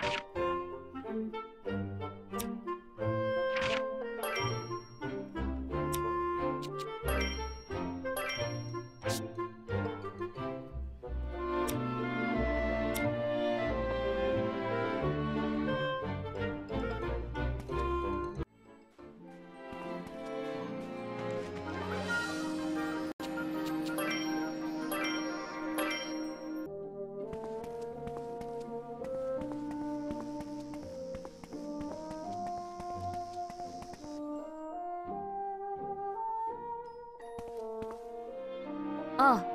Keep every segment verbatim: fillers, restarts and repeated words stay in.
ああ。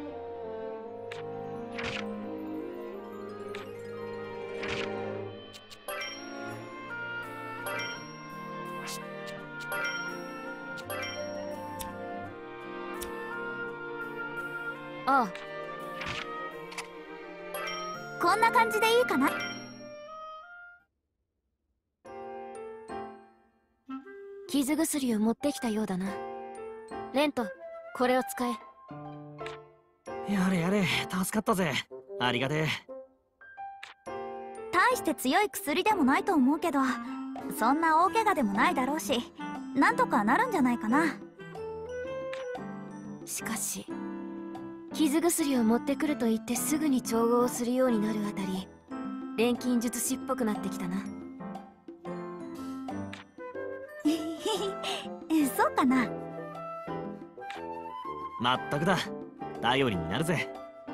ああ。 こんな感じでいいかな。 傷薬を持ってきたようだな。レント、これを使え。 やれやれ、助かったぜ。ありがてえ。 大して強い薬でもないと思うけど、そんな大怪我でもないだろうし、なんとかなるんじゃないかな。 しかし傷薬を持ってくると言ってすぐに調合をするようになるあたり、錬金術師っぽくなってきたな。 そうかな。 まったくだ、頼りになるぜ。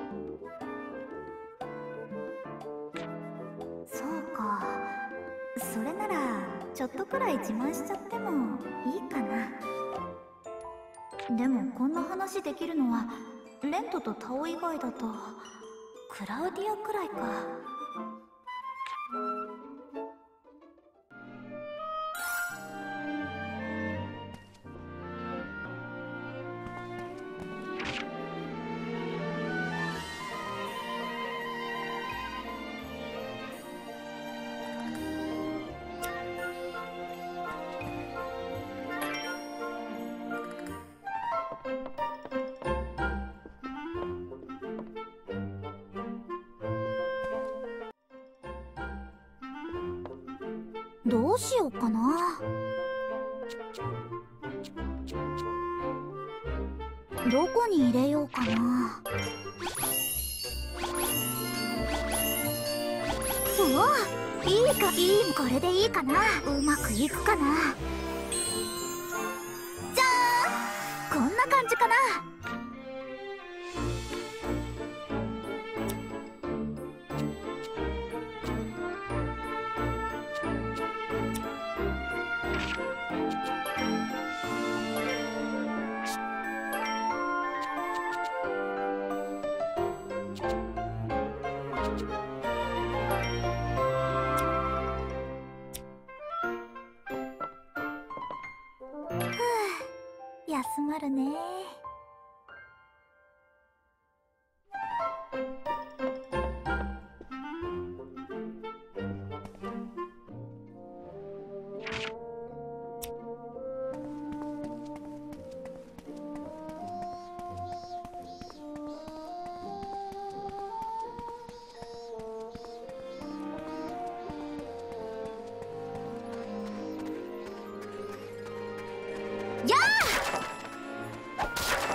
そうか、それならちょっとくらい自慢しちゃってもいいかな。でもこんな話できるのはレントとタオ以外だとクラウディアくらいか。どうしようかな。どこに入れようかな。うわ、いいか、いい、これでいいかな。うまくいくかな。じゃーん、こんな感じかな。休まるね。やあ！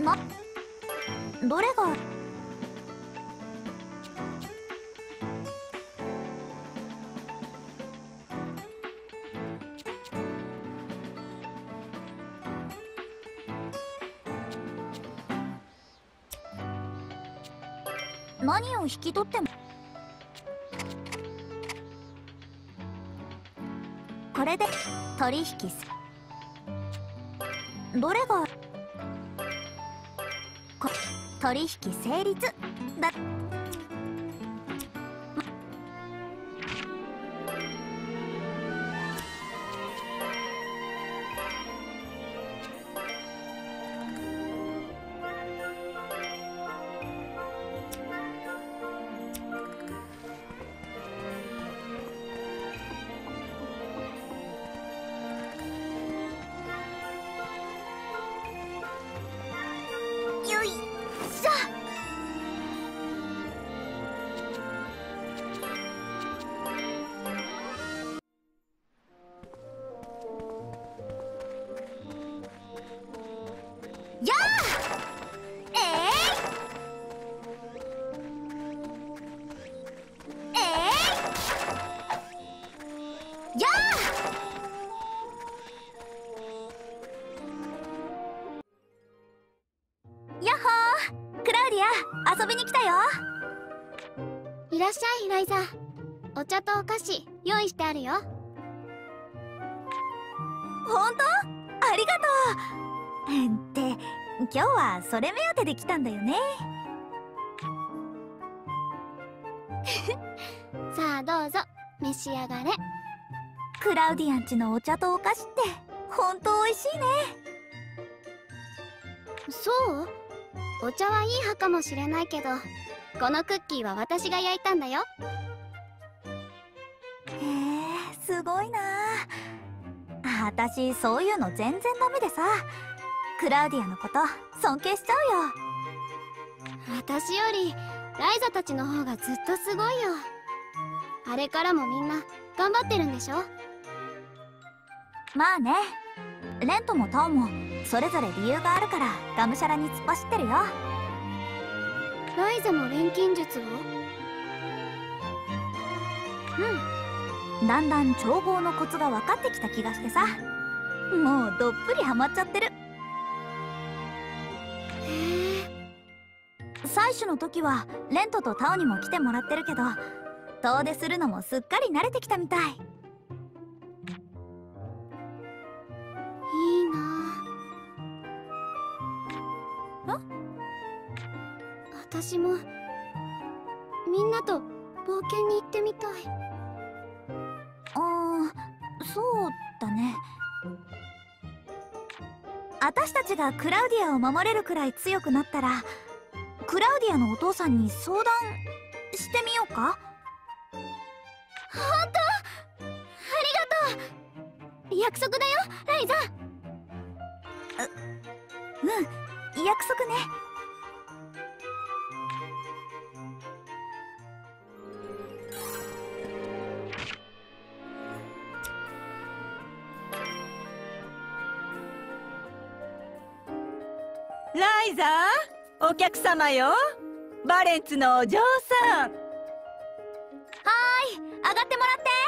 な、どれが。何を引き取ってもこれで取引す。どれがこ取引成立だ。よいしょ。やあ、えい、えい、やあ。やっほー、クラウディア、遊びに来たよ。 いらっしゃいライザ。お茶とお菓子用意してあるよ。 ほんと？ありがとう。って今日はそれ目当てで来たんだよね。 さあどうぞ召し上がれ。 クラウディアンちのお茶とお菓子ってほんと美味しいね。 そう？お茶はいい葉かもしれないけど、このクッキーは私が焼いたんだよ。 へえ、すごいなあ。私そういうの全然ダメでさ、クラウディアのこと尊敬しちゃうよ。 私よりライザたちの方がずっとすごいよ。あれからもみんな頑張ってるんでしょ。 まあね、レントもタオもそれぞれ理由があるからがむしゃらに突っ走ってるよ。 ライザも錬金術を？ うん、だんだん調合のコツが分かってきた気がしてさ、もうどっぷりハマっちゃってる。 へえ。 採取の時はレントとタオにも来てもらってるけど、遠出するのもすっかり慣れてきたみたい。 いいなあ。私もみんなと冒険に行ってみたい。 あー、そうだね。私たちがクラウディアを守れるくらい強くなったら、クラウディアのお父さんに相談してみようか。 本当？ありがとう。約束だよライザ。 ううん、約束ね。 ライザー、お客様よ。バレンツのお嬢さん。 はーい、上がっても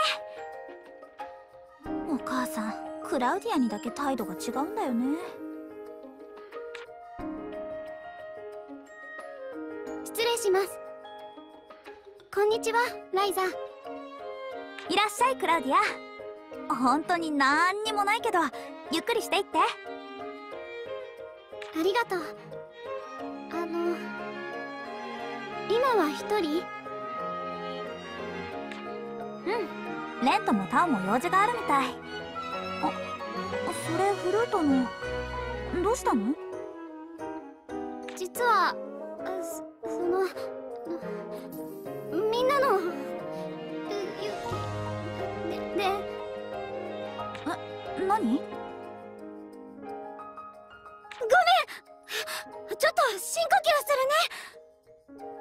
らって。お母さん、クラウディアにだけ態度が違うんだよね。 失礼します。こんにちはライザ。 いらっしゃいクラウディア。本当になんにもないけど、ゆっくりしていって。 ありがとう。あの今は一人？ うん、レントもタオも用事があるみたい。あ、それフルートのどうしたの？ 実はそそのみんなのゆででえ、何？ ちょっと深呼吸するね。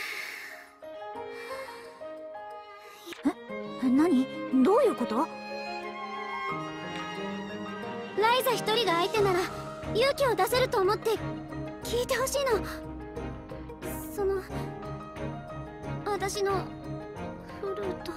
え、何？どういうこと？ ザ一人が相手なら勇気を出せると思って聞いてほしいの。その私のフルート。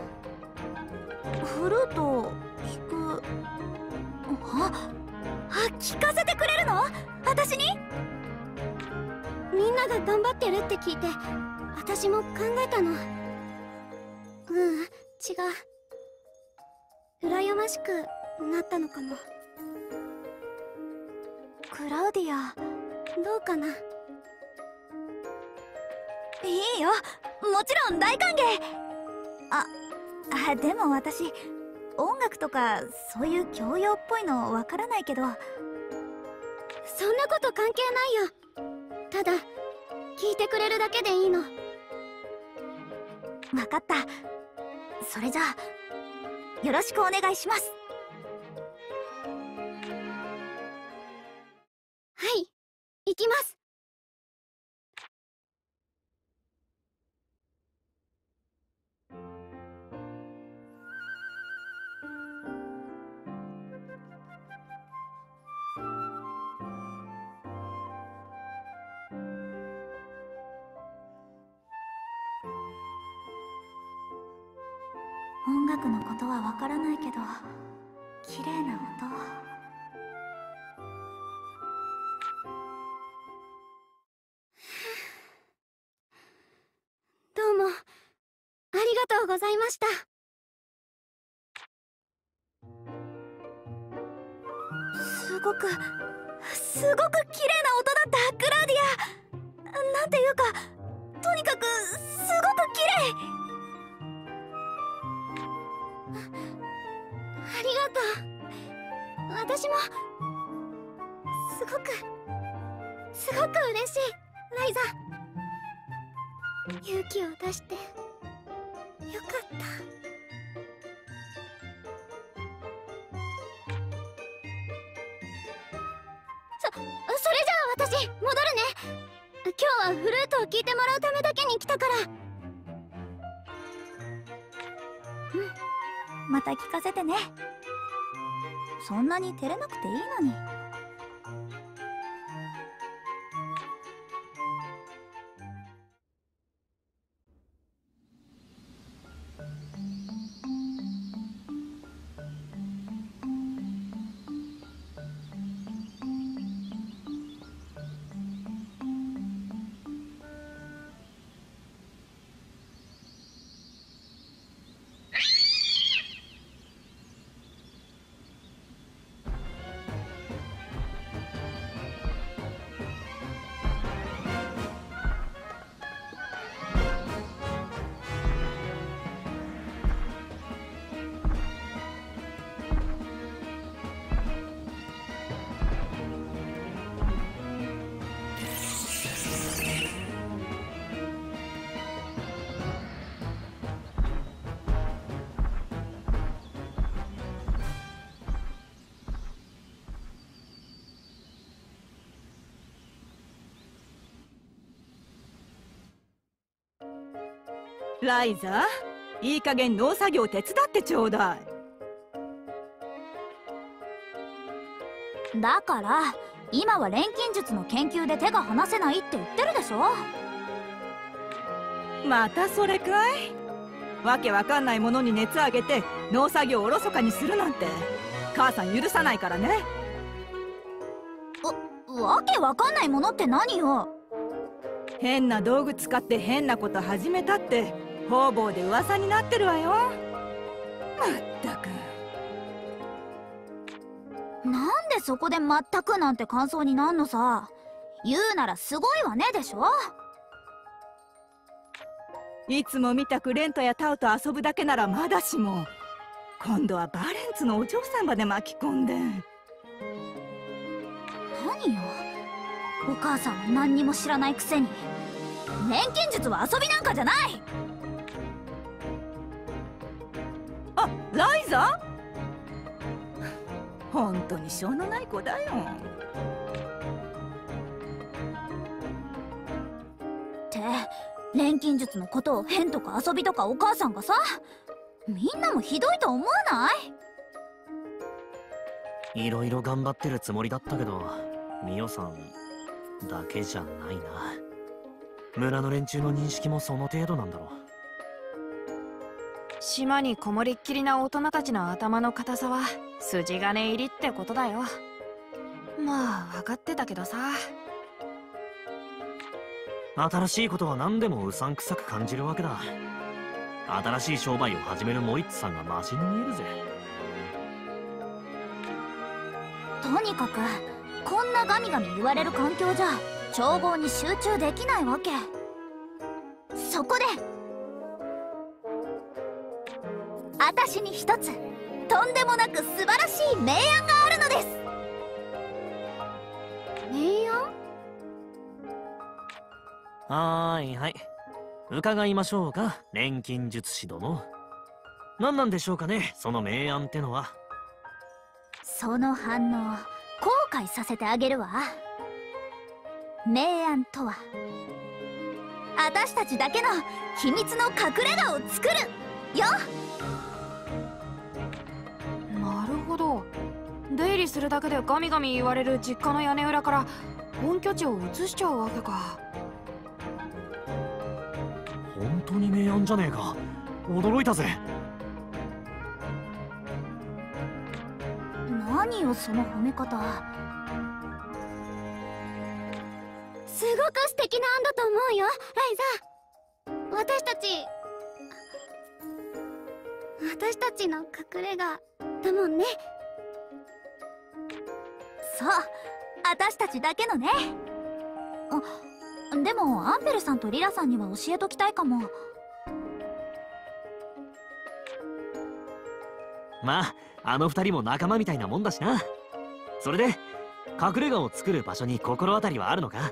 フルートを弾く。ああ、聞かせてくれるの？私に？ みんなが頑張ってるって聞いて私も考えたの。うん、違う。羨ましくなったのかも。 クラウディア、 どうかな。 いいよ、もちろん大歓迎。ああ、でも私音楽とかそういう教養っぽいのわからないけど。 そんなこと関係ないよ。ただ聞いてくれるだけでいいの。 わかった。それじゃあよろしくお願いします。 はい、行きます。 音楽のことはわからないけど綺麗な音。 どうもありがとうございました。 すごくすごく綺麗な音だった、クラウディア。なんていうか、とにかくすごく綺麗。 ありがとう。私もすごくすごく嬉しい、ライザ。勇気を出してよかった。そ、それじゃあ私戻るね。今日はフルートを聴いてもらうためだけに来たから。 うん、また聞かせてね。そんなに照れなくていいのに。 ライザ、いい加減農作業手伝ってちょうだい。だから今は錬金術の研究で手が離せないって言ってるでしょ。 またそれかい。わけわかんないものに熱あげて農作業をおろそかにするなんて母さん許さないからね。 わ、わけわかんないものって何よ。 変な道具使って変なこと始めたって方々で噂になってるわよ。まったく。 なんでそこで全くなんて感想になんのさ。言うならすごいわねでしょ。 いつも見たくレントやタウと遊ぶだけならまだしも、今度はバレンツのお嬢さんまで巻き込んで。 何よ、お母さんは何にも知らないくせに。錬金術は遊びなんかじゃない。 あ、ライザ？本当にしょうのない子だよ。 って錬金術のことを変とか遊びとかお母さんがさ、みんなもひどいと思わないろいろ頑張ってるつもりだったけど、ミオさんだけじゃないな。村の連中の認識もその程度なんだろう。 島にこもりっきりな大人たちの頭の固さは筋金入りってことだよ。まあ分かってたけどさ。 新しいことは何でもうさんくさく感じるわけだ。新しい商売を始めるモリッツさんがマシに見えるぜ。 とにかくこんなガミガミ言われる環境じゃ調合に集中できないわけ。そこで私に一つとんでもなく素晴らしい名案があるのです。 名案？ はーいはい、伺いましょうか、錬金術師殿。何なんでしょうかね、その名案ってのは。 その反応後悔させてあげるわ。名案とは私たちだけの秘密の隠れ家を作るよ。 なるほど。出入りするだけでガミガミ言われる実家の屋根裏から本拠地を移しちゃうわけか。 本当に名案じゃねえか。驚いたぜ。 何よその褒め方。 すごく素敵な案だと思うよ、ライザ。私たち私たちの隠れ家だもんね。 そう、私たちだけのね。あ、でもアンペルさんとリラさんには教えときたいかも。 まああの二人も仲間みたいなもんだしな。それで隠れ家を作る場所に心当たりはあるのか？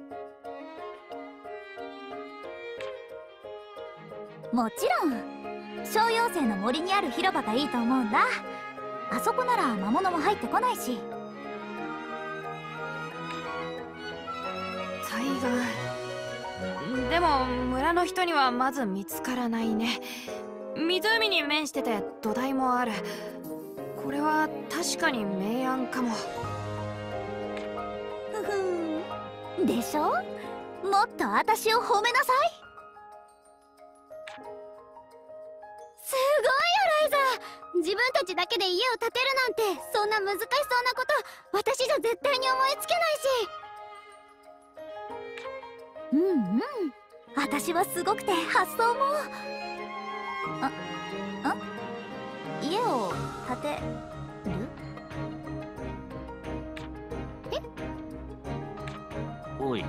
もちろん小妖精の森にある広場がいいと思うんだ。あそこなら魔物も入ってこないし。 タイガーでも村の人にはまず見つからないね。湖に面してて土台もある。これは確かに名案かも。 ふふんでしょ。もっと私を褒めなさい。 すごいよライザ。自分たちだけで家を建てるなんてそんな難しそうなこと私じゃ絶対に思いつけないし。 うんうん、私はすごくて発想も。あ、あ、家を建てる？え？ おい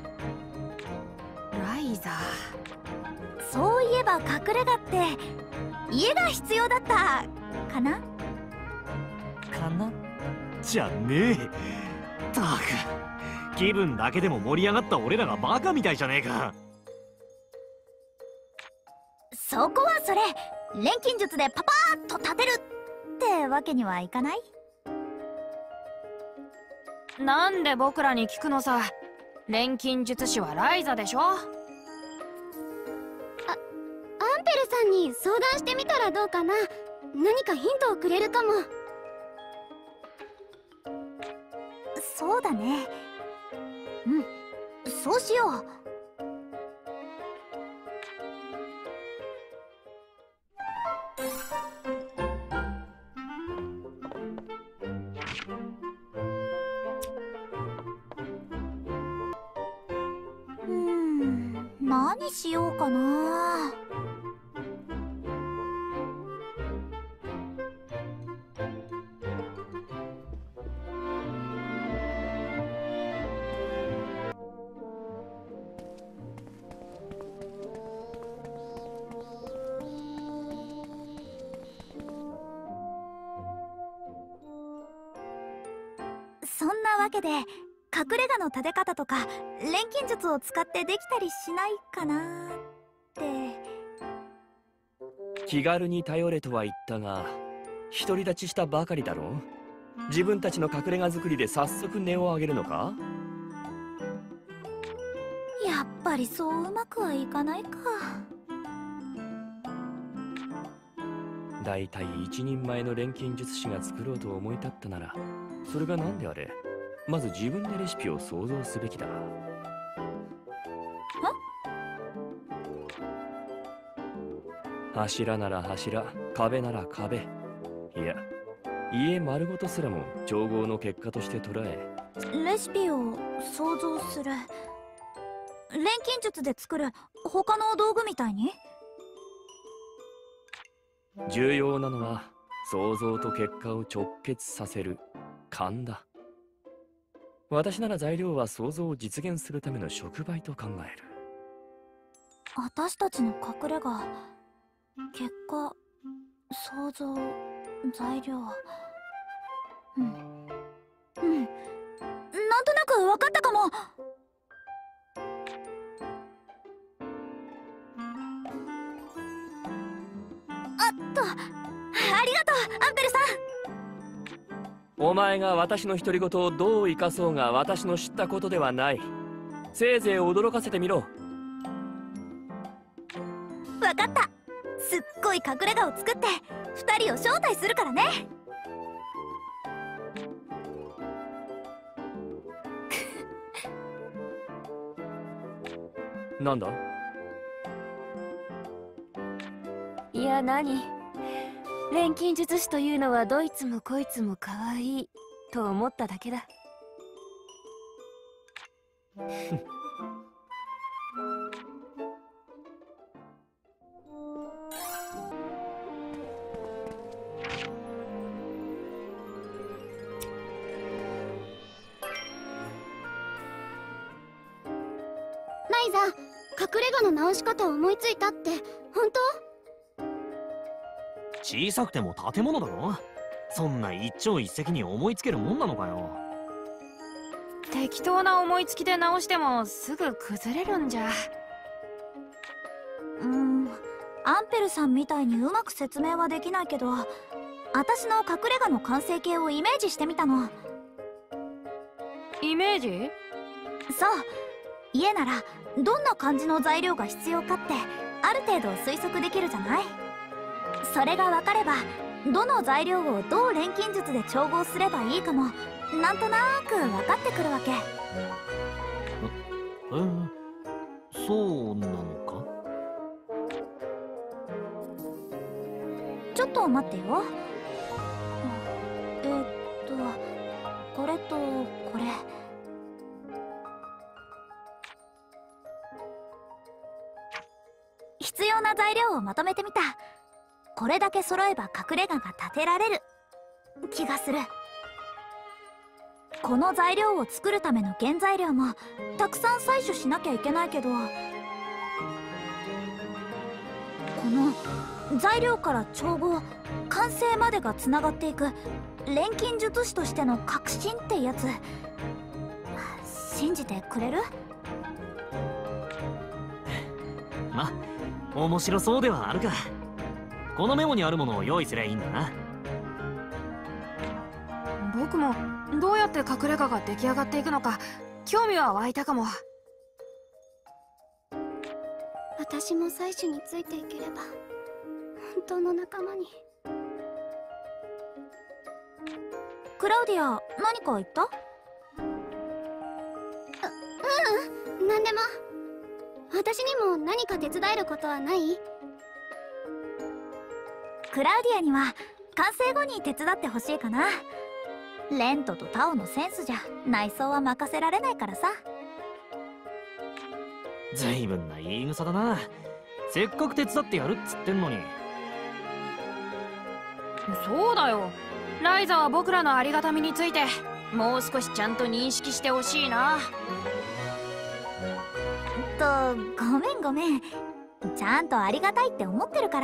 ライザ。 そういえば隠れ家って家が必要だったかな？ かなじゃねえ。たく気分だけでも盛り上がった俺らがバカみたいじゃねえか。 そこはそれ錬金術でパパーッと立てるってわけにはいかない？ なんで僕らに聞くのさ。錬金術師はライザでしょ。 アンペルさんに相談してみたらどうかな。何かヒントをくれるかも。 そうだね。うん、そうしよう。うーん、何しようかな。そんなわけで隠れ家の建て方とか錬金術を使ってできたりしないかなって。 気軽に頼れとは言ったが独り立ちしたばかりだろう。自分たちの隠れ家作りで早速値を上げるのか？ やっぱりそううまくはいかないか。 だいたい一人前の錬金術師が作ろうと思い立ったなら、それが何であれ、まず自分でレシピを想像すべきだ。柱なら柱、壁なら壁、いや家丸ごとすらも調合の結果として捉え、 レシピを想像する。錬金術で作る他の道具みたいに？ 重要なのは想像と結果を直結させる勘だ。私なら材料は想像を実現するための触媒と考える。 私たちの隠れ家、結果、想像、材料。うんうん、なんとなく分かったかも。あっと、ありがとうアンペルさん。 お前が私の独り言をどう生かそうが私の知ったことではない。せいぜい驚かせてみろ。 分かった。すっごい隠れ家を作ってふたりを招待するからね。 なんだ？ いや何、錬金術師というのはどいつもこいつも可愛いと思っただけだ。 ライザ、隠れ家の直し方を思いついたって本当？ 小さくても建物だろ。そんな一朝一夕に思いつけるもんなのかよ。 適当な思いつきで直してもすぐ崩れるんじゃ。 うーん、アンペルさんみたいにうまく説明はできないけど、私の隠れ家の完成形をイメージしてみたの。 イメージ？ そう、家ならどんな感じの材料が必要かってある程度推測できるじゃない。それが分かれば、どの材料をどう錬金術で調合すればいいかもなんとなく分かってくるわけ。 え、そうなのか？ ちょっと待ってよ。えー、っとこれとこれ。必要な材料をまとめてみた。これだけ揃えば隠れ家が建てられる気がする。この材料を作るための原材料もたくさん採取しなきゃいけないけど、この材料から調合完成までがつながっていく錬金術師としての革新ってやつ、信じてくれる？ ま、面白そうではあるか。このメモにあるものを用意すりゃいいんだな。 僕もどうやって隠れ家が出来上がっていくのか興味は湧いたかも。 私も採取についていければ本当の仲間に。 クラウディア、何か言った？ ううん、何でも。私にも何か手伝えることはない？ クラウディアには完成後に手伝ってほしいかな。レントとタオのセンスじゃ内装は任せられないからさ。 ずいぶんな言い草だな。せっかく手伝ってやるっつってんのに。 そうだよ、ライザは僕らのありがたみについてもう少しちゃんと認識してほしいな。 と、ごめんごめん。ちゃんとありがたいって思ってるから。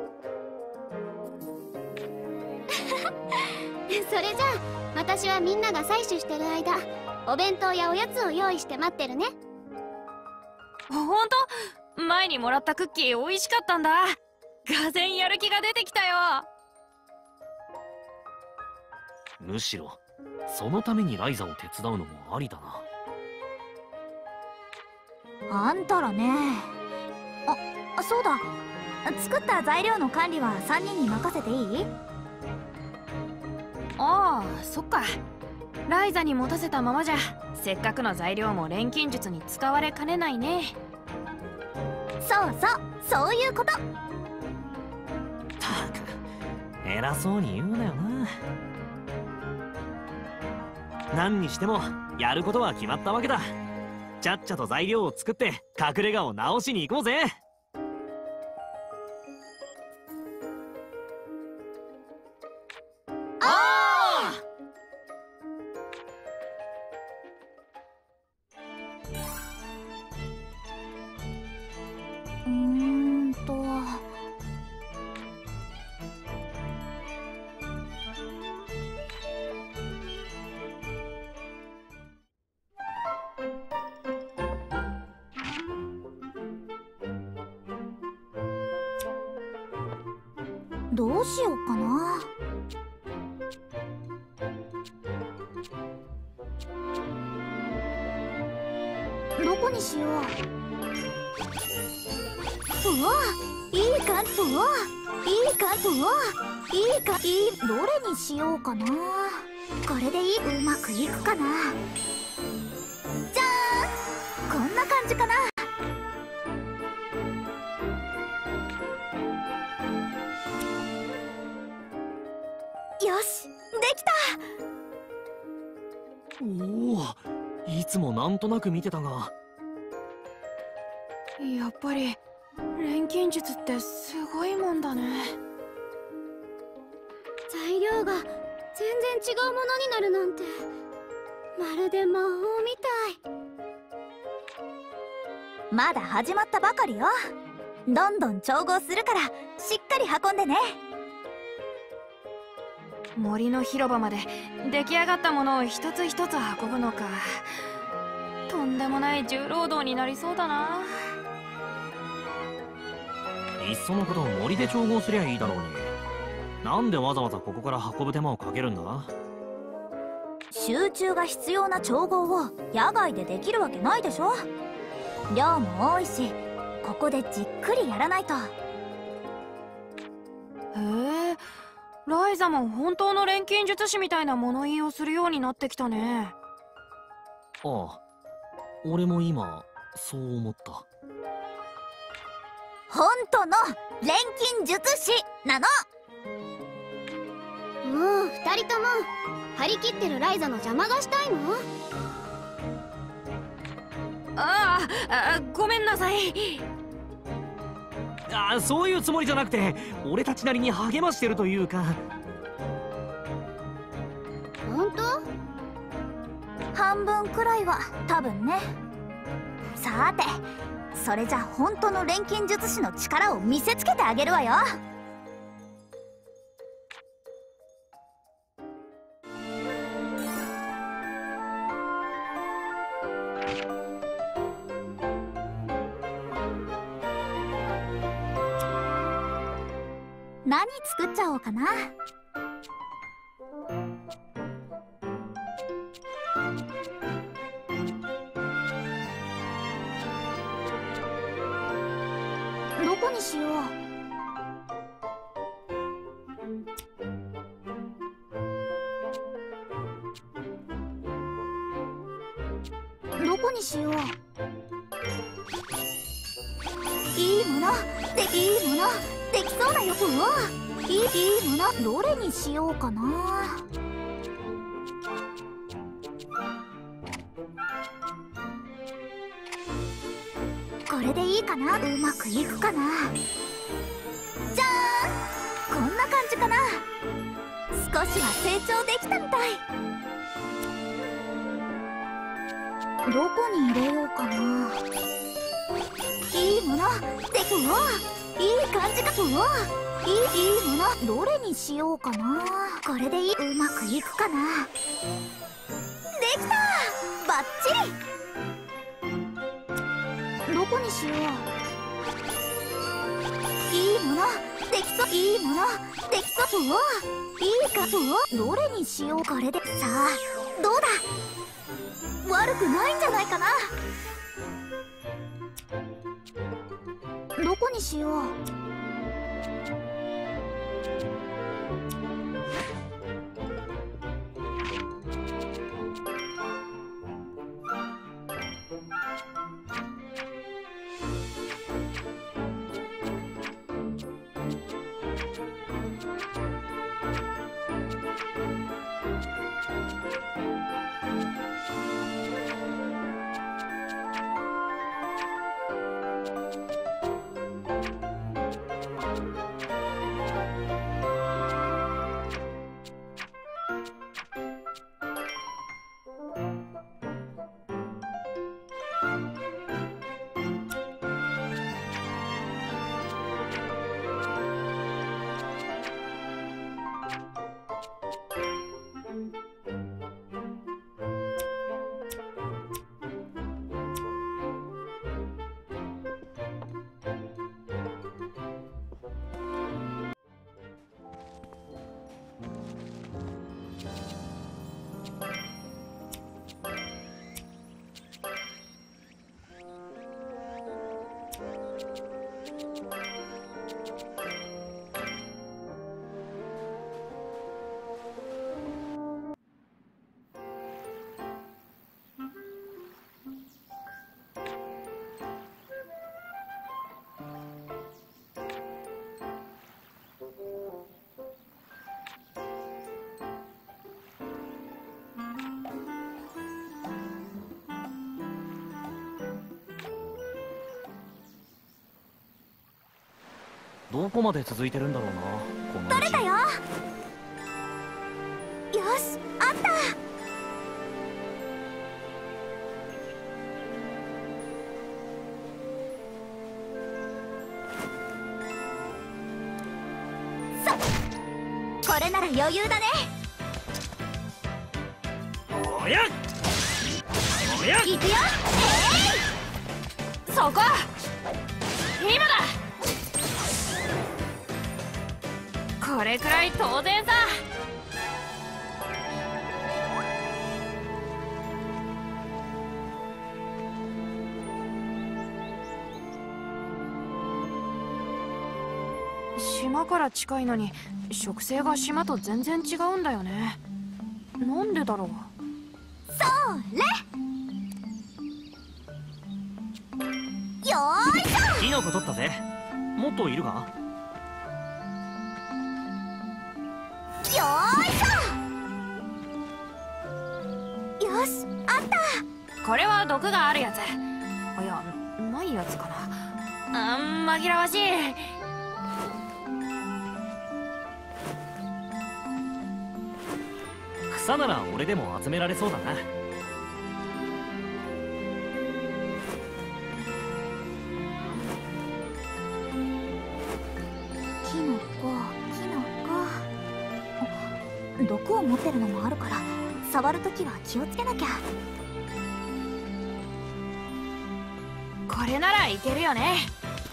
それじゃあ私はみんなが採取してる間お弁当やおやつを用意して待ってるね。 ほんと？前にもらったクッキー美味しかったんだ。がぜんやる気が出てきたよ。 むしろそのためにライザを手伝うのもありだな。 あんたらね。あ、そうだ。 作った材料の管理はさんにんに任せていい？ ああ、そっか。ライザに持たせたままじゃせっかくの材料も錬金術に使われかねないね。 そうそう、そういうこと。 たく偉そうに言うなよな。何にしてもやることは決まったわけだ。ちゃっちゃと材料を作って隠れ家を直しに行こうぜ。 うーんとどうしようかな。どこにしよう。うわ、いい感じ。うわ、いい感じ。うわ、いいかいい。どれにしようかな。これでいい。うまくいくかな。じゃーん、こんな感じかな。よし、できた。 おお、いつもなんとなく見てたが。 やっぱり錬金術ってすごいもんだね。 材料が全然違うものになるなんて、まるで魔法みたい。 まだ始まったばかりよ。どんどん調合するからしっかり運んでね。 森の広場まで出来上がったものを一つ一つ運ぶのか。とんでもない重労働になりそうだな。 いっそのこと森で調合すりゃいいだろうに。なんでわざわざここから運ぶ手間をかけるんだ？ 集中が必要な調合を野外でできるわけないでしょ。量も多いし、ここでじっくりやらないと。 へえ、ライザも本当の錬金術師みたいな物言いをするようになってきたね。 ああ、俺も今そう思った。 本当の錬金術師なの。 もう二人とも張り切ってるライザの邪魔がしたいの？ ああ、ごめんなさい。 ああ、そういうつもりじゃなくて、俺たちなりに励ましてるというか。 本当？ 半分くらいは多分ね。さて、それじゃ本当の錬金術師の力を見せつけてあげるわよ。何作っちゃおうかな。どこにしよう。どこにしよう。いいものでいいものできそうだよ。うわ、いいいいものどれにしようかな。これでいいかな。うまくいくかな。じゃーん、こんな感じかな。少しは成長できたみたい。どこに入れようかな。いいものでうわ、いい感じか。うわ、いいいいものどれにしようかな。これでいい。うまくいくかな。できた、バッチリ。どこにしよう。いいものできそう。いいものできそう。うわ、いいか。うわ、どれにしよう。これでさあ、どうだ。悪くないんじゃないかな。どこにしよう。 どこまで続いてるんだろうな、この道。 取れたよ。よし、あった。そ、これなら余裕だね。 おやおや、 行くよ。 そこ今だ。これくらい当然さ。島から近いのに植生が島と全然違うんだよね。なんでだろう。 それ。よーいしょ。 キノコ取ったぜ。もっといるか。 よーいしょ。よし、あった。 これは毒があるやつ。いや、ないやつかな。あん、紛らわしい。 草なら俺でも集められそうだな。 キノコ、キノコ。毒を持ってるのもあるから触るときは気をつけなきゃ。 これならいけるよね。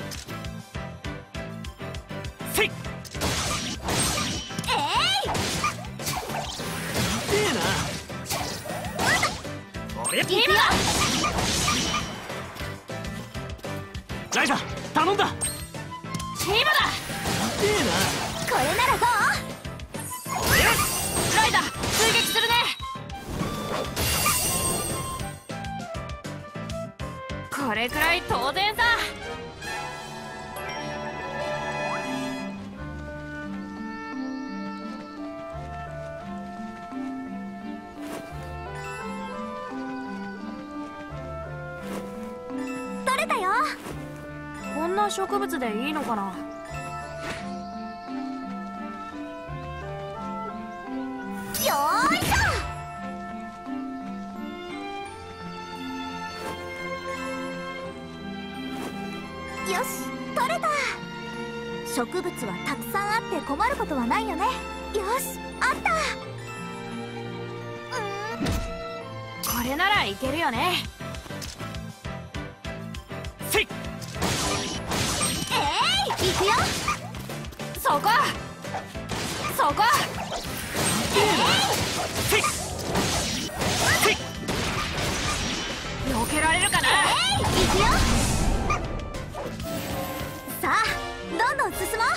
せい。 えい、 ええな。おや、 今だ。 ライダ頼んだ。 今だ。 ええな。 これならどう。 ライダー追撃するね。これくらい当然さ。 取れたよ。 こんな植物でいいのかな。 よーいしょ。よし、取れた。植物はたくさんあって困ることはないよね。よし、あった。 これならいけるよね。 せい。 えい、行くよ。 そこそこ。 せい。せい。 避けられるかな。 行くよ。さあ、どんどん進もう。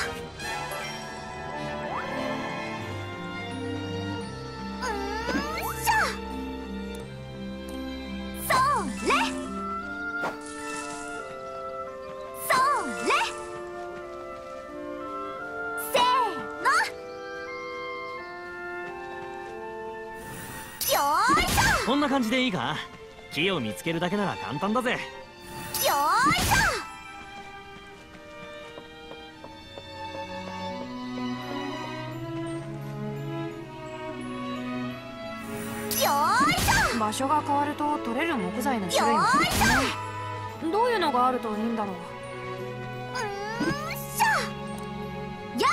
うーんしょ。それ。それ。せーの。よーいしょ。 こんな感じでいいか。木を見つけるだけなら簡単だぜ。 よーいしょ。よーいしょ。 場所が変わると取れる木材の種類も変わるね。どういうのがあるといいんだろう。 うーんしょ。や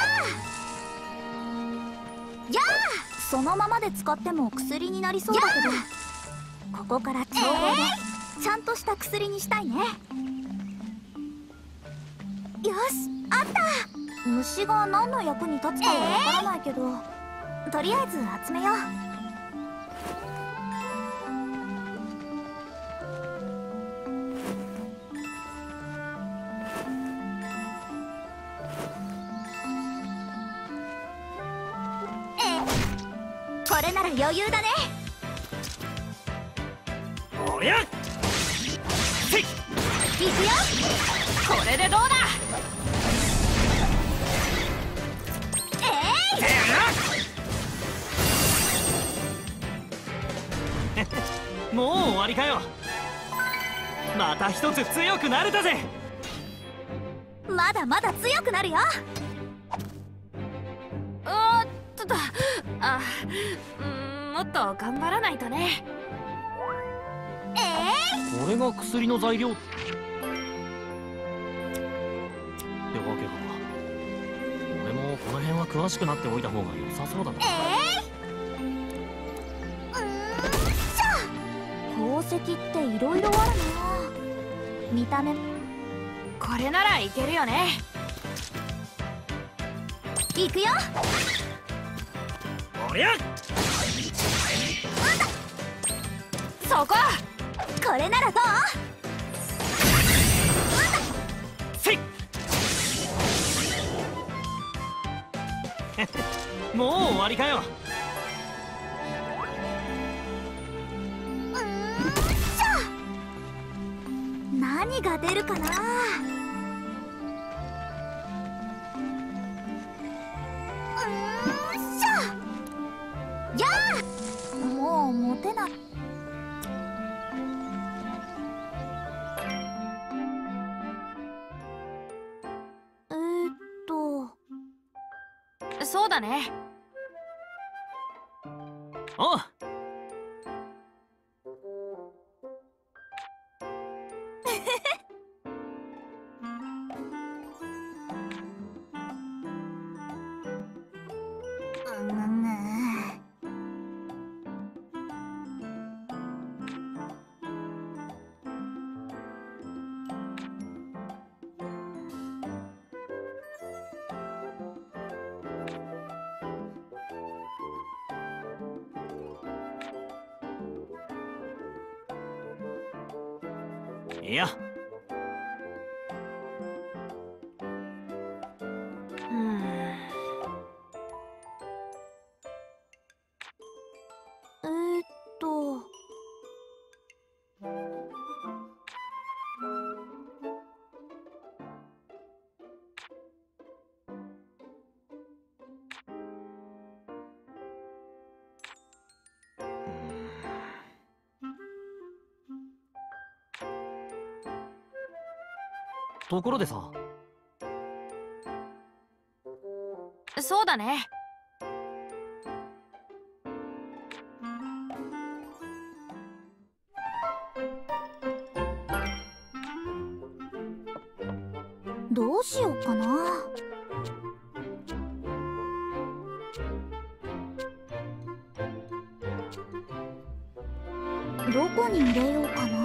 ーやー。そのままで使っても薬になりそうだけど、ここから調合でちゃんとした薬にしたいね。よし、あった。虫が何の役に立つかはわからないけど、とりあえず集めよう。これなら余裕だね。 おや。せい。 いくよ。 これでどうだ。 えい。 もう終わりかよ。また一つ強くなれたぜ。 まだまだ強くなるよ。 おーっとだ、あ、うーん、もっと頑張らないとね。 えこれが薬の材料ってわけか。俺もこの辺は詳しくなっておいた方が良さそうだな。 ええー、うーんしゃ。宝石っていろいろあるな。見た目これならいけるよね。 いくよ。 おりゃそこ。 これならどう？ せいもう終わりかよ。 うーんしゃ。何が出るかな。うーんしゃ。やあ、もう持てない。えーっとそうだね。 おう。いや、 うーん。 えーっとところでさ、 そうだね。 どうしようかな。どこに入れようかな。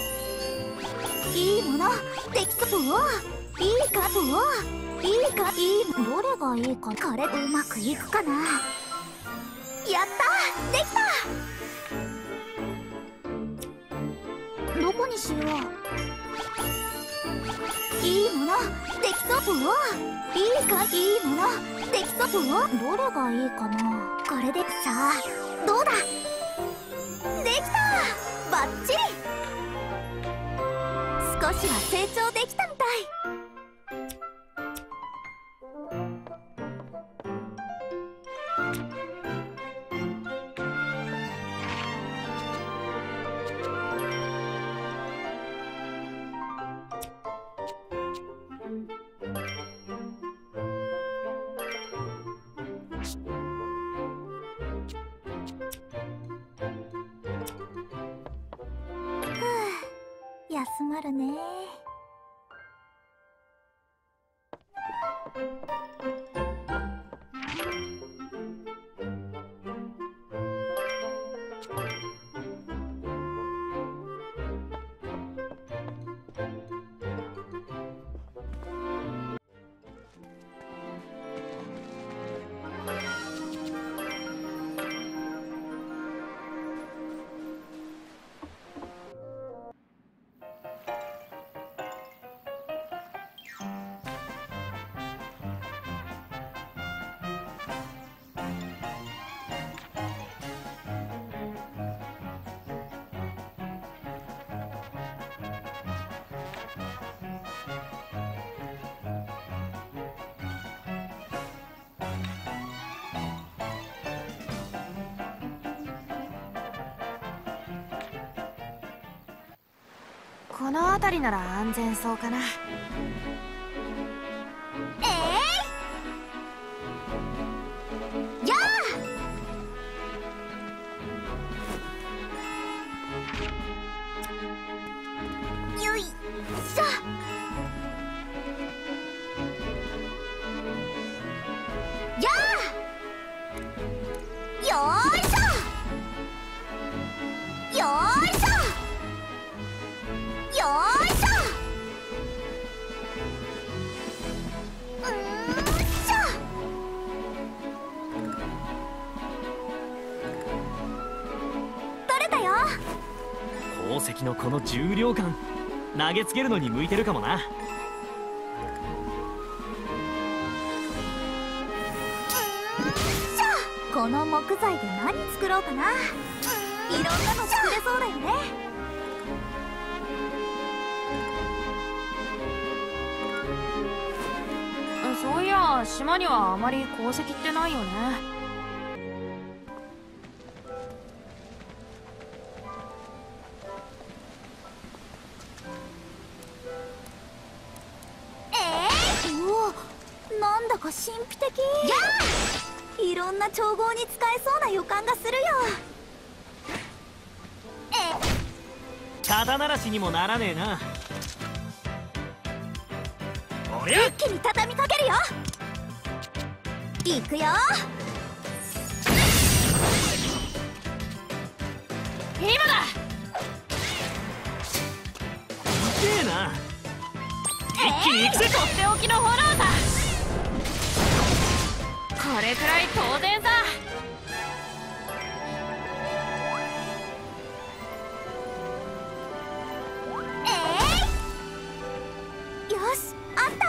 いいものできそう。いいかそう。いいかいい。どれがいいか。これうまくいくかな。やったできた。どこにしよう。いいものできそう。いいかいいものできそう。どれがいいかな。これでさあどうだ。できたバッチリ。少しは成長できたみたい。休まるね。 この辺りなら安全そうかな。 よいしょ。やあ、よーいしょよーいしょよーいしょ。うーんしょ。取れたよ。 宝石のこの重量感、投げつけるのに向いてるかもな。 この木材で何作ろうかな。いろんなの作れそうだよね。 そういや島にはあまり鉱石ってないよね。 えー、うお、なんだか神秘的。やあ、いろんな調合に使えそうな予感がするよ。え、 肩慣らしにもならねえな。おりゃ、 一気に畳みかけるよ。いくよ。 今だ。 すげえな。一気に行くぜ。 とっておきの炎だ。これくらい当然さ。 えー、よし、あった。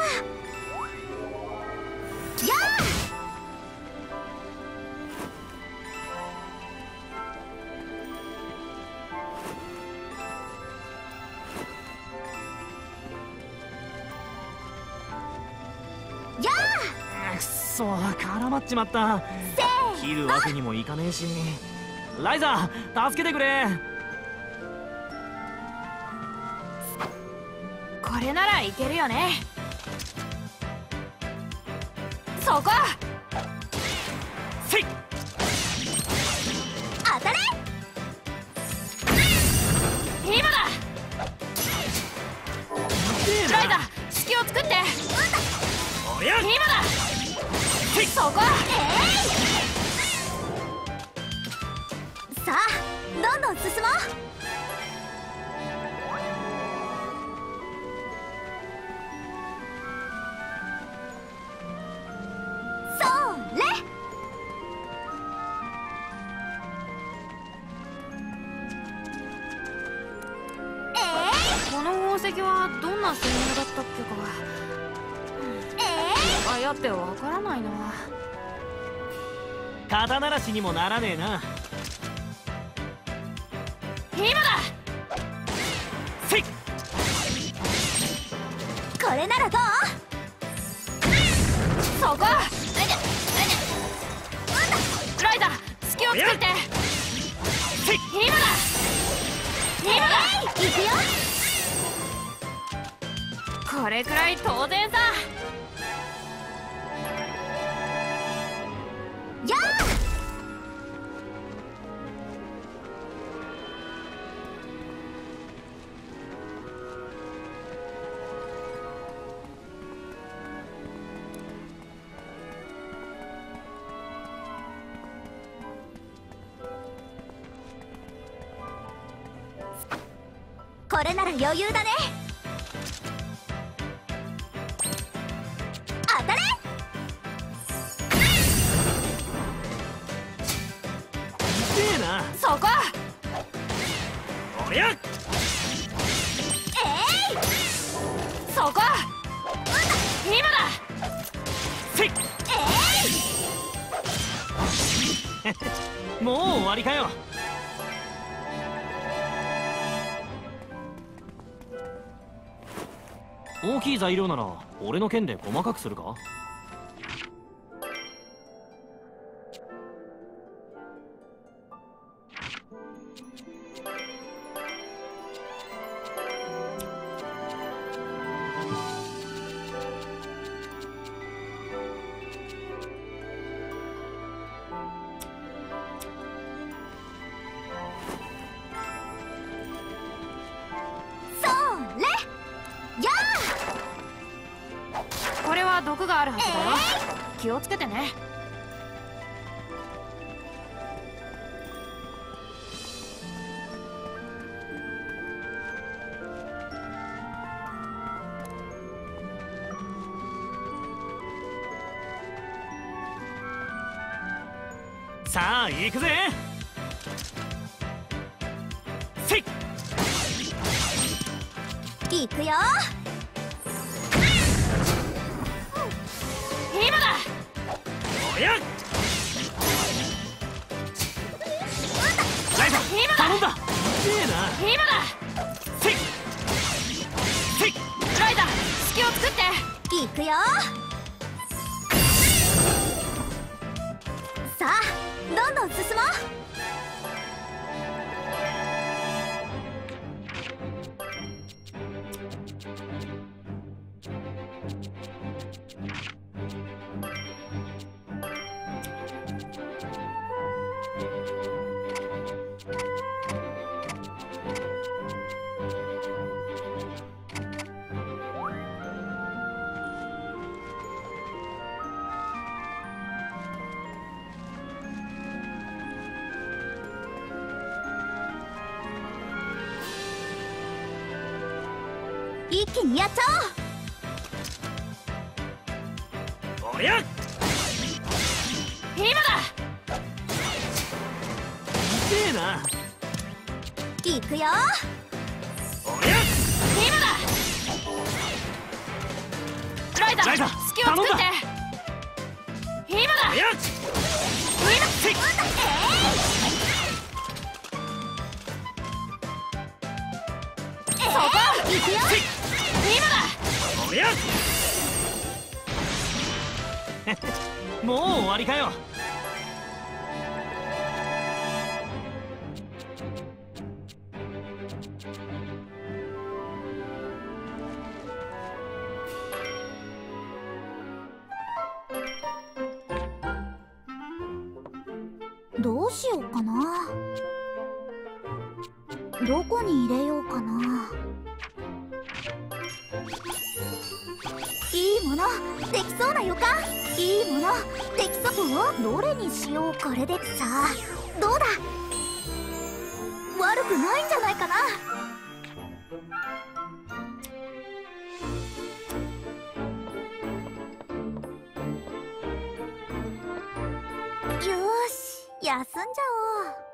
やあ、やあ、 くっそ、絡まっちまった。 せー切るわけにもいかねえし。ライザー、助けてくれ。 これならいけるよね。そこ。 せい。 当たれ。 今だ。ライザー、隙を作って。 おりゃ、 今だ。そこ。 さあ、どんどん進もう。それ。えこの宝石はどんな性能だったっけか。 ー、えあやってわからないな。 肩慣らしにもならねえな。 今だ。 せい。 ー、これならどう。 そこ。ライザー、隙を作って。 せい。 今だ。今だ。 いくよ。 これくらい当然さ。 やあ、これなら余裕だね。当たれ。 すげえな。 そこ。 おりゃ、 えい、 そこ。今だ。 せい。 えい、 もう終わりかよ。大きい材料なら俺の剣で細かくするか。 それ。 は毒があるはずだよ、えー、気をつけてね。 さあ行くぜ。せい行くよ。 今だ。 おやライザ今だ頼んだ。いえな。 今だ。 せいせいライザ隙を作って。 行くよ。さあどんどん進もう。一気にやっちゃおう。おや今だ。 痛えな。 行くよ。 おや今だ。ライザライザ隙を作って。今だ。 おや今せいそこ行くよ。 今だ。 おやもう終わりかよ。 どうしようかな。どこに入れようかな。いいものできそうな予感。いいものできそう。どれにしよう。これでさあどうだ。悪くないんじゃないかな。よーし休んじゃおう。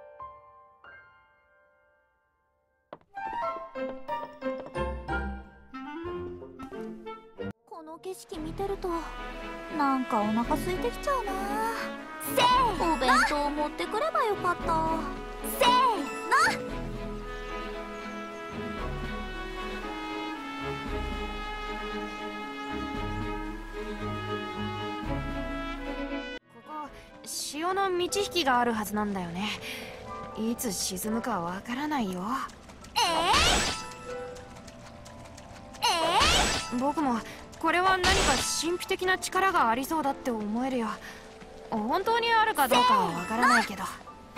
この景色見てるとなんかお腹空いてきちゃうな。せーの。お弁当持ってくればよかった。せーの。 ここ潮の満ち引きがあるはずなんだよね。いつ沈むかわからないよ。 えー、えー、 僕もこれは何か神秘的な力がありそうだって思えるよ。本当にあるかどうかはわからないけど。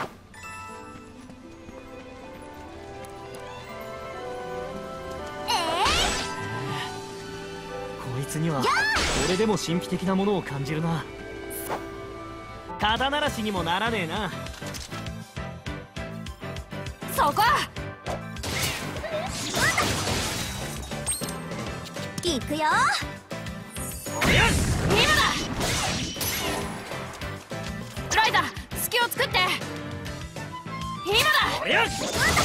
こいつには俺でも神秘的なものを感じるな。肩慣らしにもならねえな。 そこ行くよ。 おや今だ。ライザ隙を作って。今だ。 おやそ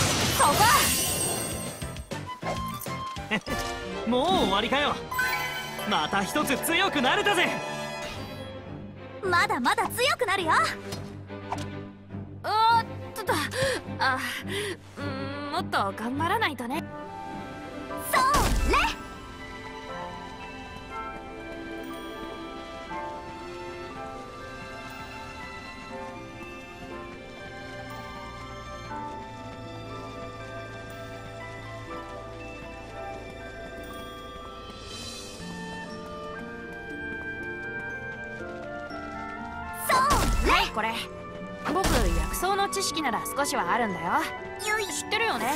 こもう終わりかよ。また一つ強くなれたぜ。 まだまだ強くなるよ。 おーっととあうーんもっと頑張らないとね。 それ。 はいこれ。僕薬草の知識なら少しはあるんだよ。 よい知ってるよね。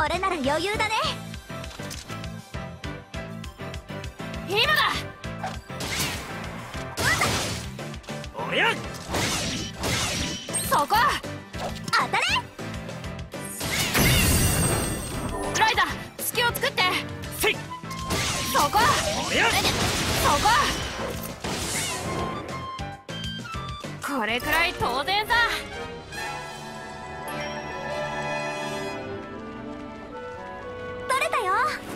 これなら余裕だね。 今だ。 おりゃそこ。 当たれ。 ライザー、隙を作って。 せいそこ。 おりゃそこ。これくらい当然さ。 取れたよ。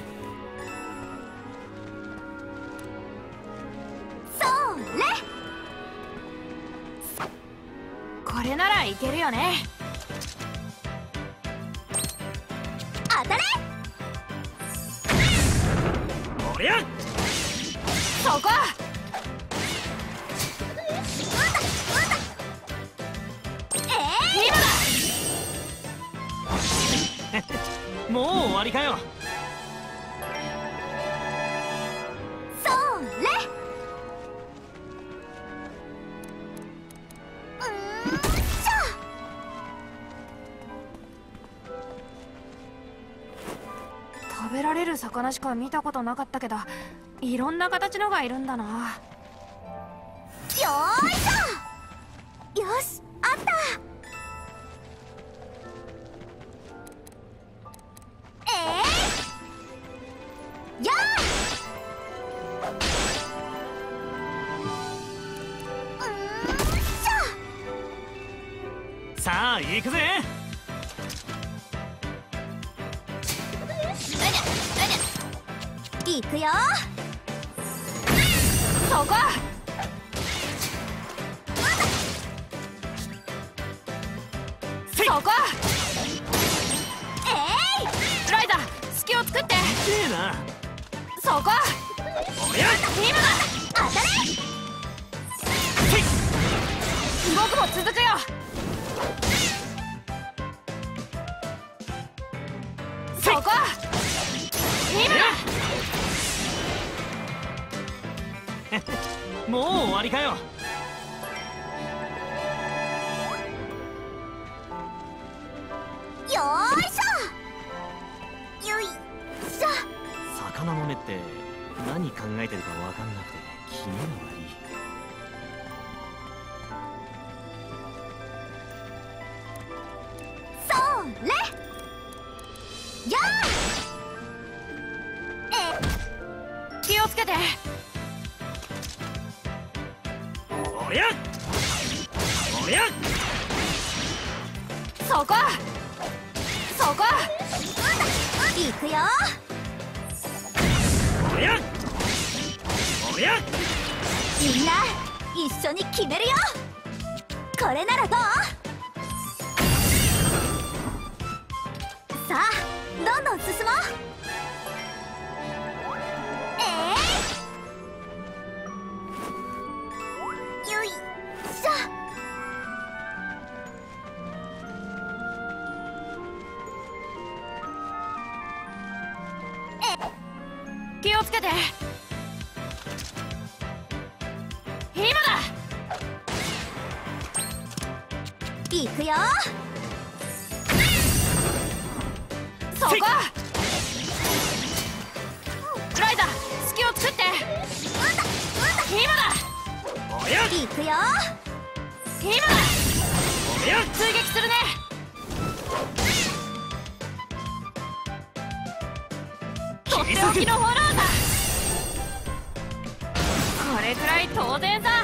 それ。 これならいけるよね。 当たれ。 おりゃそこ。 もう終わりかよ。 それ。うんしょ。 食べられる魚しか見たことなかったけど、いろんな形のがいるんだな。 よーいしょ。よし、あった。えい、やあ。うんしょ。 さあ行くぜ。 いくよ。 そこ。そこ。 えい。 ライザー、隙を作って。 せえな。 そこ。 おりゃ今だ。 当たれ。 僕も続くよ。そこ。今だ。 もう終わりかよ。 よーいしょ。よいしょ。 魚の目って何考えてるか分かんなくて気味が悪い。 それ。やあ。え。 気をつけて。 おりゃおりゃそこ。そこ。 いくよ。 おりゃおりゃみんな一緒に決めるよ。これならどう？さあどんどん進もう。えい、よいしょ。 気をつけて。今だ。 いくよ。 そこ。ライザー、隙を作って。今だ。 おりゃいくよ。 今だ。 おりゃ追撃するね。とっておきのフォローだ。これくらい当然さ。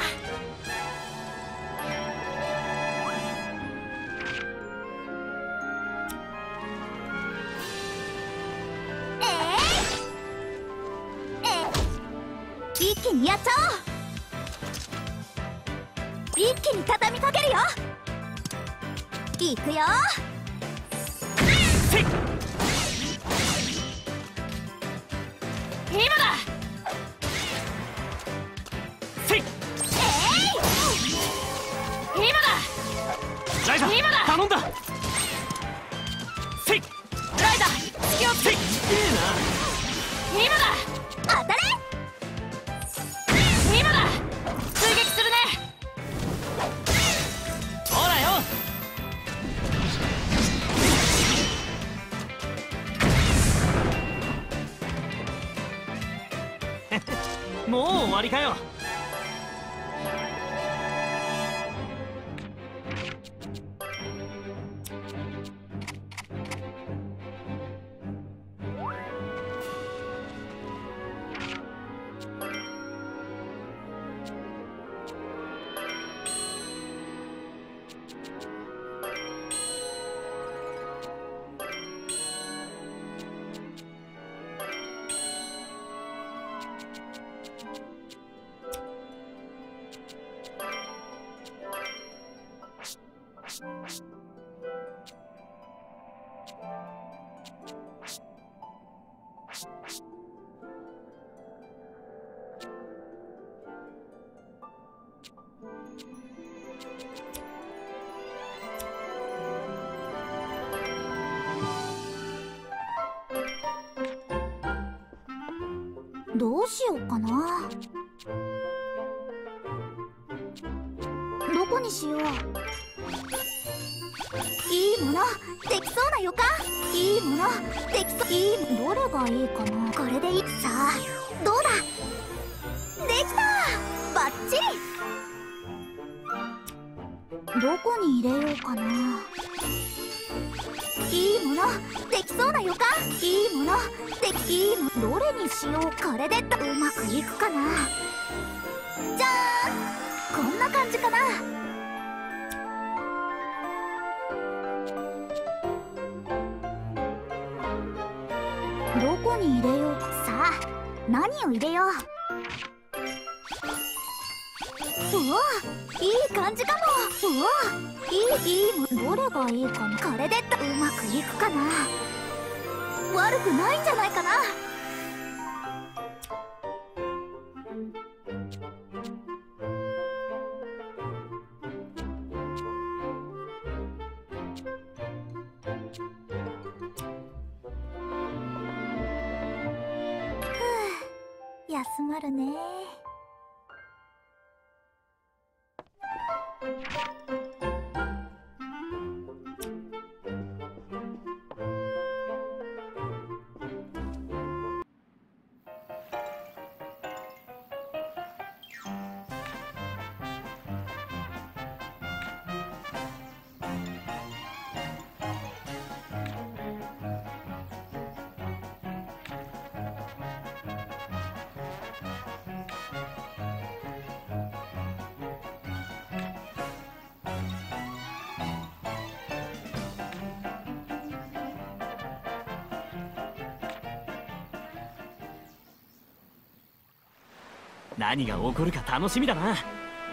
えい、えい、一気にやっちゃおう。一気に畳みかけるよ。いくよ。 せい今だ。 せい今だ。 ライザー今だ。 頼んだ。せいライザー、隙をつけ。 せいえ今だ。 当たれ。 今だ。追撃するね。 えな。ほらよ。 もう終わりかよ。 どうしようかな。どこにしよう。いいものできそうな予感。いいものできそう。いいどれがいいかな。これでいい。さあどうだ。できた。バッチリ。どこに入れようかな。いいものできそうな予感。いいものできいいものどれにしよう。これでうまくいくかな。じゃーん、こんな感じかな。どこに入れようか。さあ何を入れよう。うわいい感じかも。うわいいいいもどれがいいかな。これでうまくいくかな。悪くないんじゃないかな。ふう休まるね。 何が起こるか楽しみだな。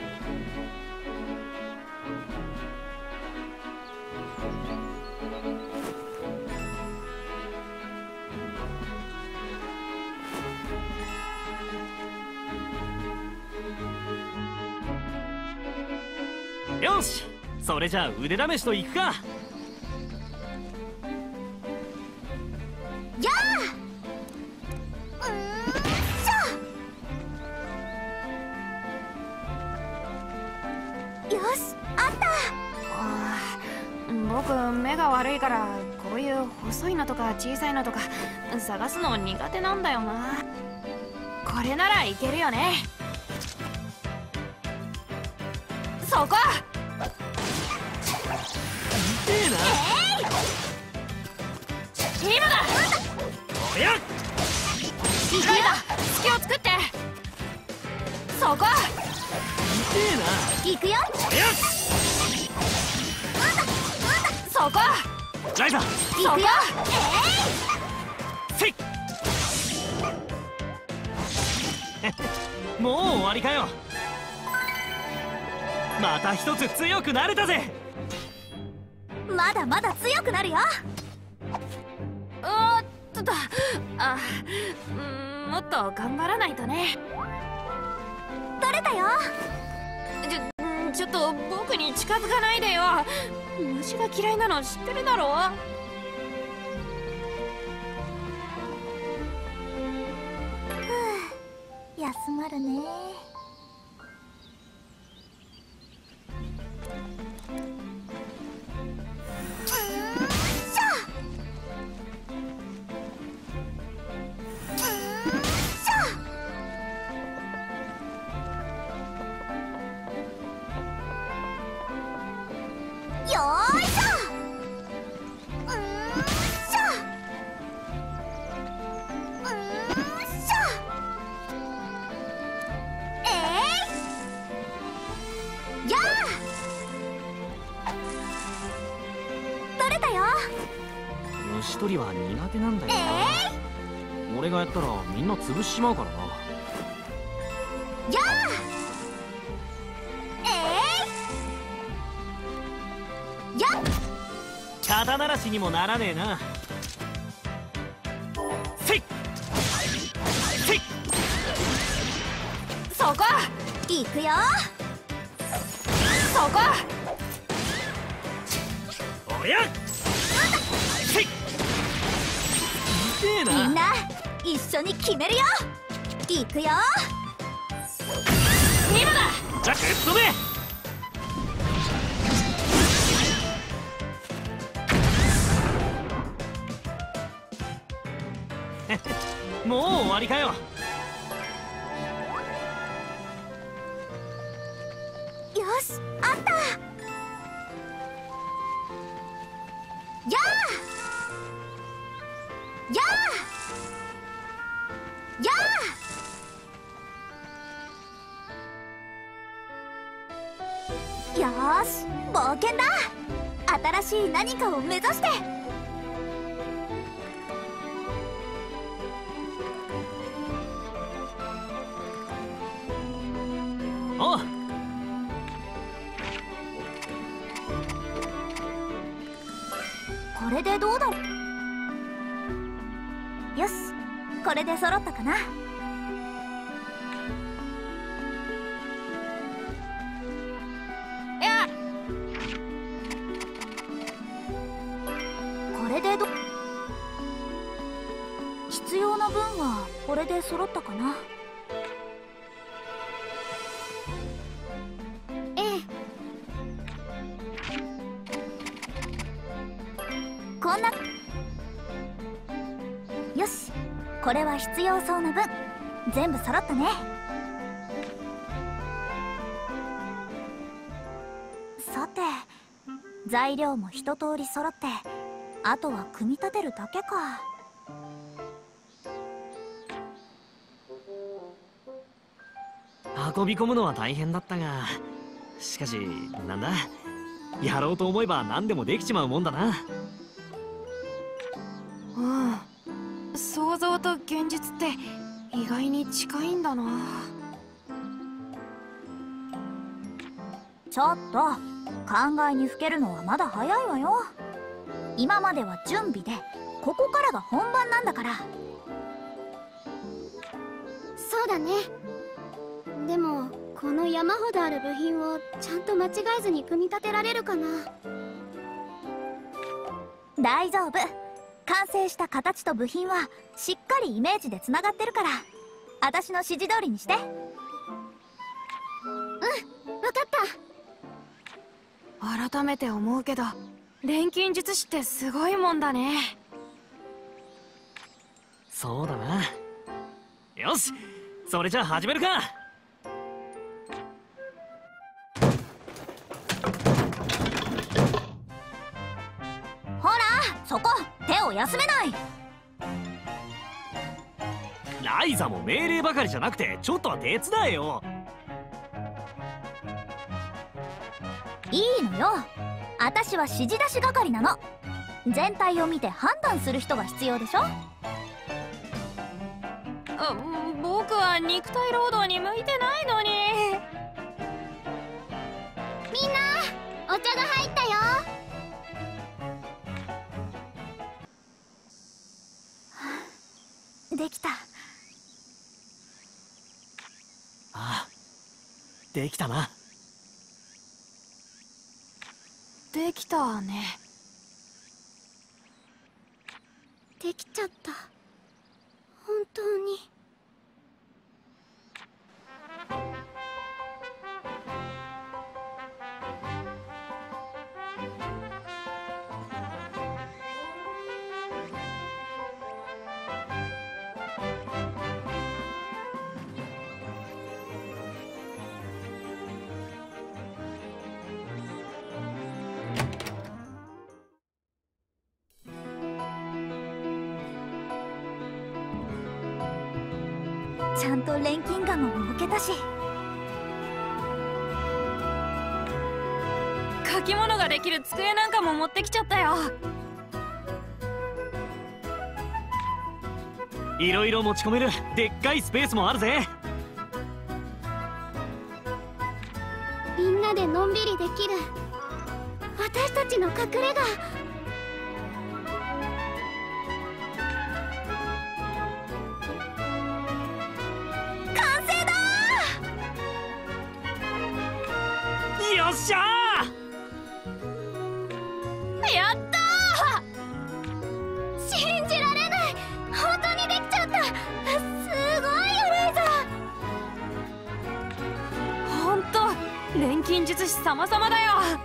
よし、それじゃあ腕試しといくか。 やあうーんしょ。よしあった。 あー僕目が悪いからこういう細いのとか小さいのとか探すの苦手なんだよな。これならいけるよね。そこ痛えな。 今だ。 おやっ今だ。隙を作って。そこ痛えな。 行くよ。 おやっそこライザー行くよ。 せいもう終わりかよ。また一つ強くなれたぜ。 まだまだ強くなるよ。 おーっとだ。あうんもっと頑張らないとね。 取れたよ。 ちょちょっと僕に近づかないでよ。虫が嫌いなの知ってるだろ。 ふう休まるね。 一人は苦手なんだよな。 え俺がやったらみんな潰しちまうからな。 ー、やあえー、やっ肩慣らしにもならねえな。せいせい、 そこいくよ。 そこおりゃせい、痛えな。 みんな一緒に決めるよ。いくよ。 今だ。 じゃあぶっ飛べ。もう終わりかよ。 よし、あった。やあやあやあ。よーし、冒険だ。新しい何かを目指して。 おう、 これでどうだろう。よし、これで揃ったかな。 いや、 これでど必要な分はこれで揃ったかな。 ええ。 こんな。よし、これは必要そうな分全部揃ったね。さて、材料も一通り揃って、あとは組み立てるだけか。 運び込むのは大変だったが、しかしなんだ、やろうと思えば何でもできちまうもんだな。 うん、想像と現実って意外に近いんだな。 ちょっと考えにふけるのはまだ早いわよ。今までは準備で、ここからが本番なんだから。 そうだね。でもこの山ほどある部品をちゃんと間違えずに組み立てられるかな。 大丈夫。完成した形と部品はしっかりイメージでつながってるから、私の指示通りにして。 うん、わかった。 改めて思うけど、錬金術師ってすごいもんだね。 そうだな。よし、それじゃあ始めるか。 ほら、そこ手を休めない。 ライザも命令ばかりじゃなくて、ちょっとは手伝えよ。 いいのよ、私は指示出し係なの。全体を見て判断する人が必要でしょ。 あ、僕は肉体労働に向いてないのに。 みんな、お茶が入ったよ。 できた。 ああ、できたな。 できたね。 できちゃった。本当に。 ちゃんと錬金釜も置けたし。 書き物ができる机なんかも持ってきちゃったよ。 いろいろ持ち込めるでっかいスペースもあるぜ。 みんなでのんびりできる私たちの隠れ家。 完成だよっしゃー。やったー。信じられない。本当にできちゃった。すごいよレイザほんと錬金術師様々だよ。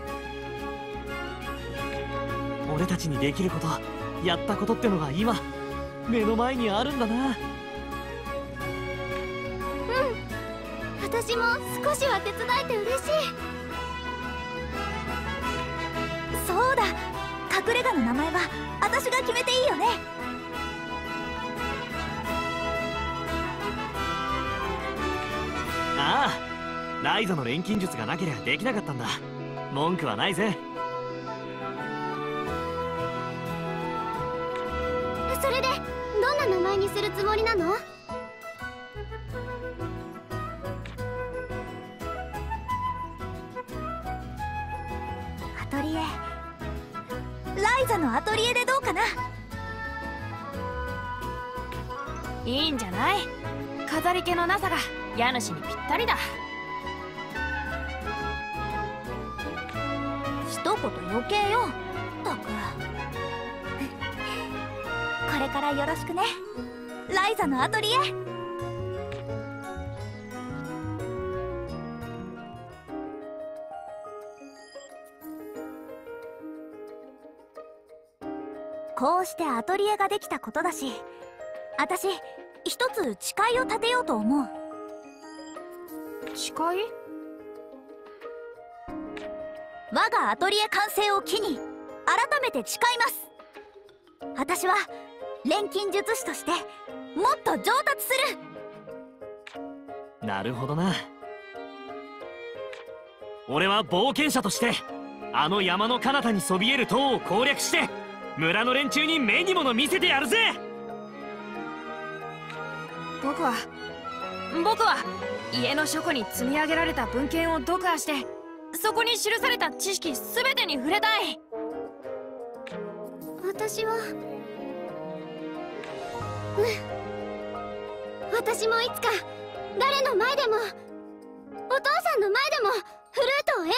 俺たちにできること、やったことってのが今目の前にあるんだな。 ー。うん私も少しは手伝えて嬉しい。 そうだ、隠れ家の名前は私が決めていいよね。 ああ、ライザの錬金術がなければできなかったんだ。文句はないぜ。 それでどんな名前にするつもりなの？ アトリエ、ライザのアトリエでどうかな。 いいんじゃない。飾り気のなさが家主にぴったりだ。 一言余計よ。ったくこれからよろしくね、ライザのアトリエ。こうしてアトリエができたことだし、私一つ誓いを立てようと思う。 誓い？ 我がアトリエ完成を機に改めて誓います。私は錬金術師としてもっと上達する。 なるほどな。俺は冒険者としてあの山の彼方にそびえる塔を攻略して村の連中に目に物見せてやるぜ。 僕は僕は家の書庫に積み上げられた文献を読破してそこに記された知識すべてに触れたい。 私はうん私もいつか誰の前でもお父さんの前でもフルートを演奏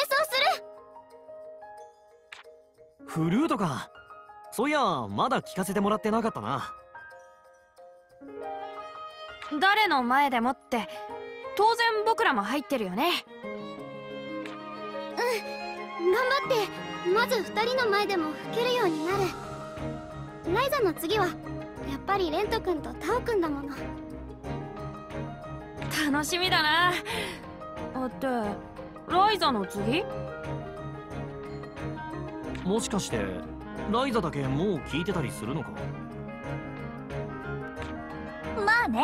する。 フルートか。そういやまだ聞かせてもらってなかったな。 誰の前でもって当然僕らも入ってるよね。 うん頑張ってまずふたりの前でも吹けるようになる。ライザの次はやっぱりレント君とタオ君だもの。 楽しみだな。あってライザの次？ もしかしてライザだけもう聞いてたりするのか。 まあね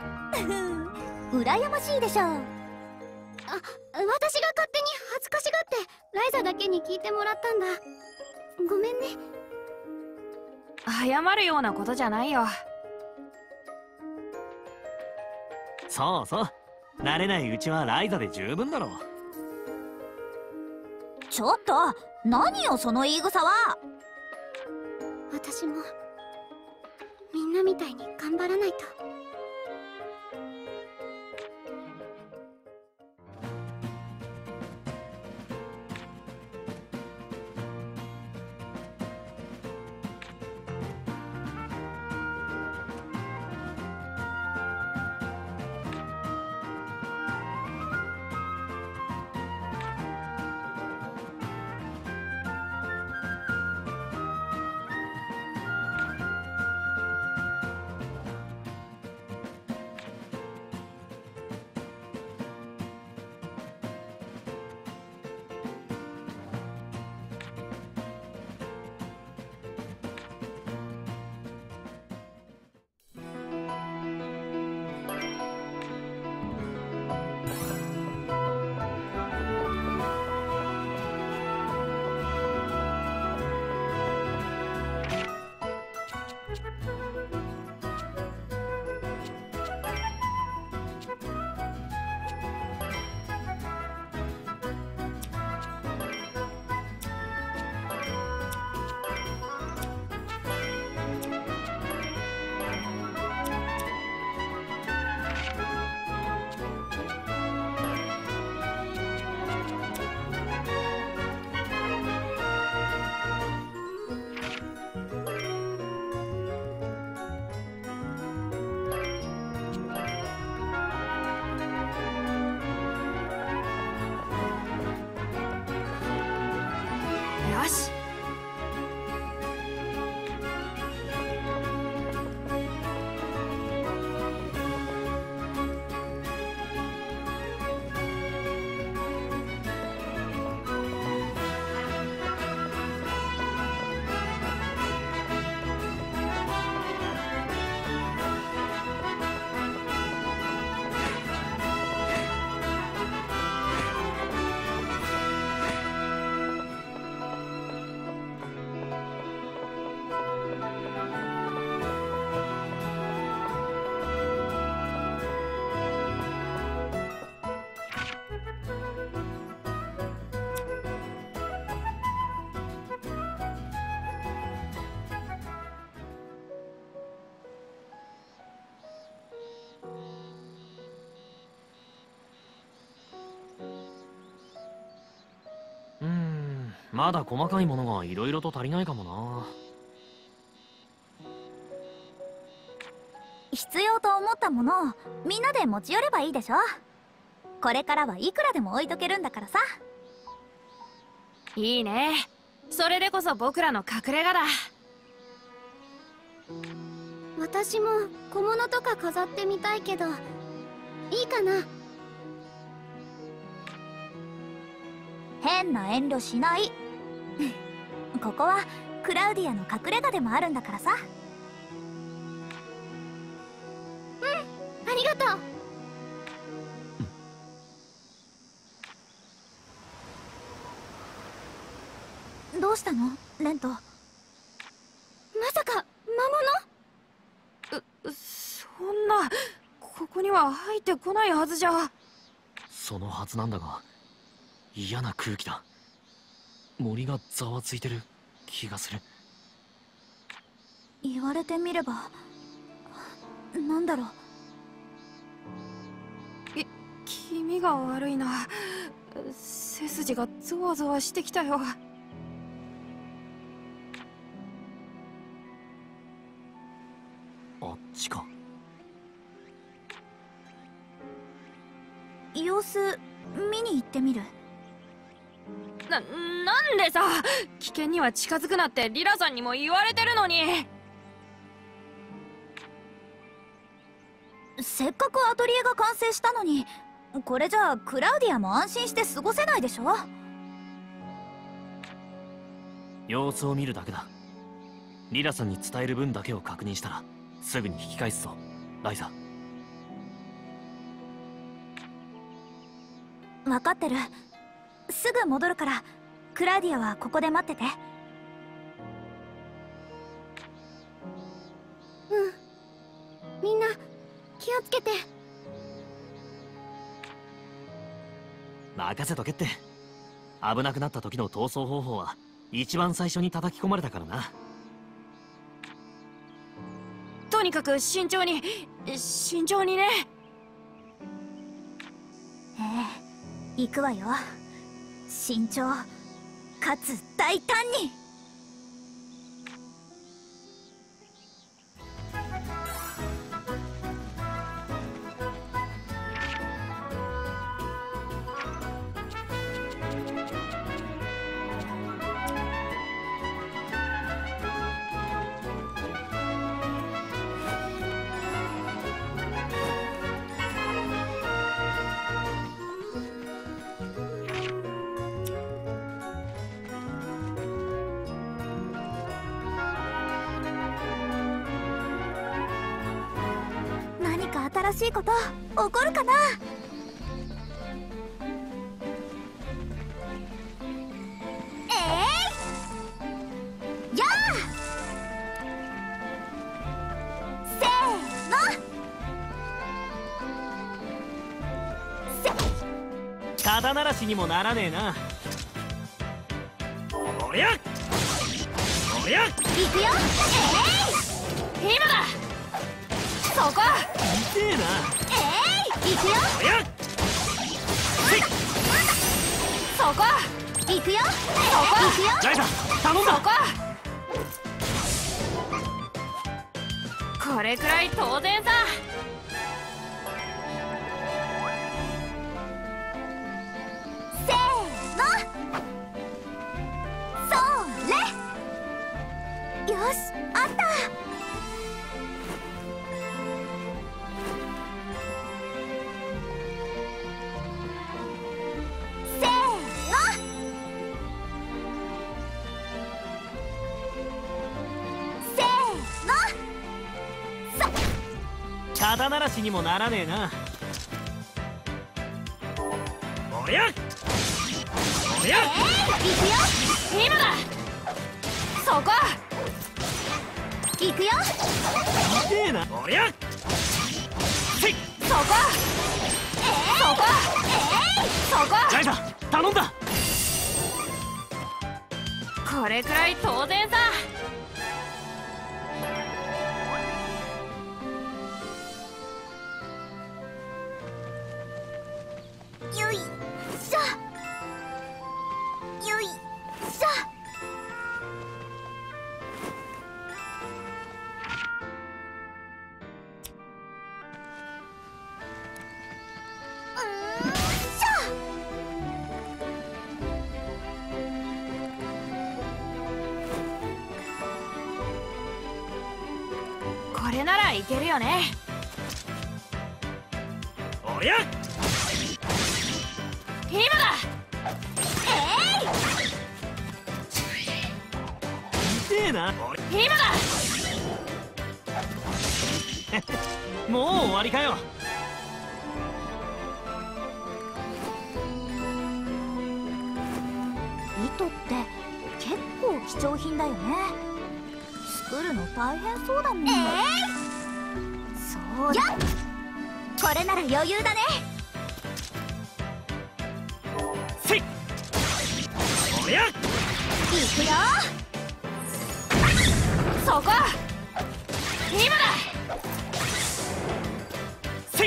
羨ましいでしょ。 あ、私が勝手に恥ずかしがってライザだけに聞いてもらったんだ。ごめんね。 謝るようなことじゃないよ。 そうそう、慣れないうちはライザで十分だろう。 ちょっと何よその言い草は。 私もみんなみたいに頑張らないと。 まだ細かいものがいろいろと足りないかもな。 必要と思ったものをみんなで持ち寄ればいいでしょ。これからはいくらでも置いとけるんだからさ。 いいね。それでこそ僕らの隠れ家だ。 私も小物とか飾ってみたいけど、いいかな？ 変な遠慮しない。ここはクラウディアの隠れ家でもあるんだからさ。 ありがとう。 どうしたのレント？ まさか魔う、そんな、ここには入ってこないはずじゃ。 そのはずなんだが、嫌な空気だ。森がざわついてる気がする。 言われてみれば、なんだろう。 い、気味が悪いな。背筋がゾワゾワしてきたよ。 あっちか。 様子見に行ってみる。 な、なんでさ、危険には近づくなってリラさんにも言われてるのに。 せっかくアトリエが完成したのに、これじゃあクラウディアも安心して過ごせないでしょ。 様子を見るだけだ。リラさんに伝える分だけを確認したらすぐに引き返すぞ、ライザ。 分かってる。すぐ戻るから、クラウディアはここで待ってて。 うん。みんな気をつけて。 任せとけって。危なくなった時の逃走方法は一番最初に叩き込まれたからな。 とにかく慎重に、慎重にね。 ええ、行くわよ。慎重かつ大胆に。何か新しいこと起こるかな。えい、やあ、せーの。せ肩慣らしにもならねえな。おりゃおりゃ、 行くよ。えい、 今だ。そこ。 痛えな。 えい、行くよ。 おりゃそこ。 行くよ。 そこ。 行くよ。 ライザ、頼んだ。 そこ。これくらい当然さ。 せーの。それ。よし、あった。せーの。せーの。そ肩慣らしにもならねえな。おりゃおりゃ、 行くよ。 今だ。そこ。 行くよ。 痛えな。おりゃせい、 そこ。そこ。そこ。 ライザ、頼んだ。 これくらい当然さ。 よいしょ。よいしょ。 らいけるよね。 おりゃ今だ。 痛えな。 今だ。 もう終わりかよ。 糸って結構貴重品だよね。作るの大変そうだもん。ええー、そうだ。これなら余裕だね。 せいおりゃいくよ。 そこ今だ。 せい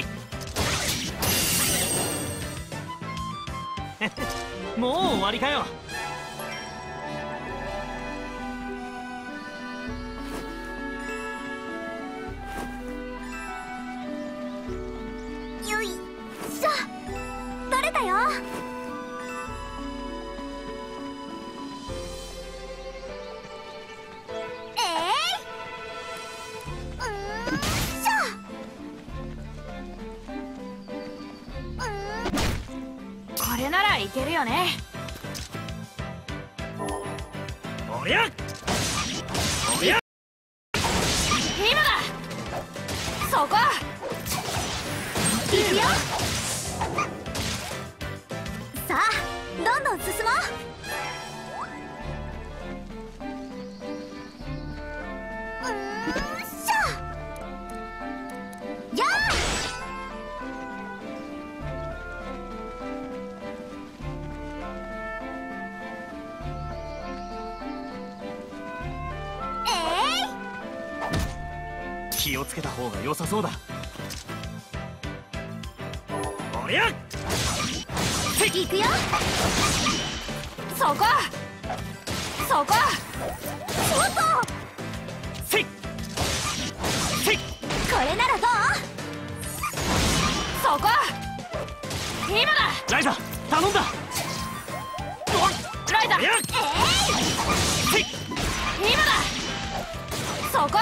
もう終わりかよ。 よいしょ、取れたよ。えい、うんしょ。 これならいけるよね。 おりゃおりゃ今だ。そこいくよ。さあどんどん進もう。うんしょ。やあ気をつけた方が良さそうだ。おりゃいくよ。 そこそこせいせいこれならどう。 そこ今だ。 ライザ頼んだ。 ライダーおりゃせい今だ。そこ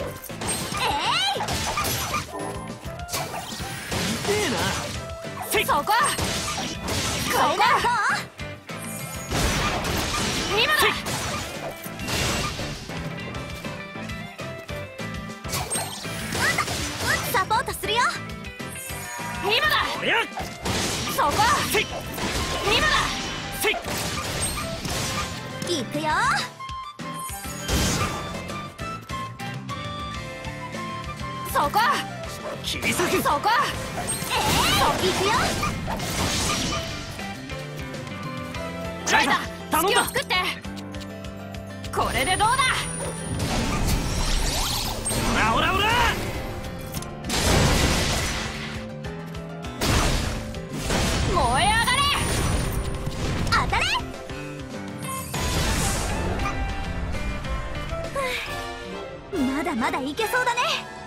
痛えな。せいそここれならどう。 今だ。 サポートするよ。 今だ。 おりゃそこせい今だ。 せいいくよ。 そこ切り裂く。 そこいくよ。 ライダー頼んだ隙を作って。これでどうだ。 おらおらおら燃え上がれ。 当たれ。ふうまだまだいけそうだね。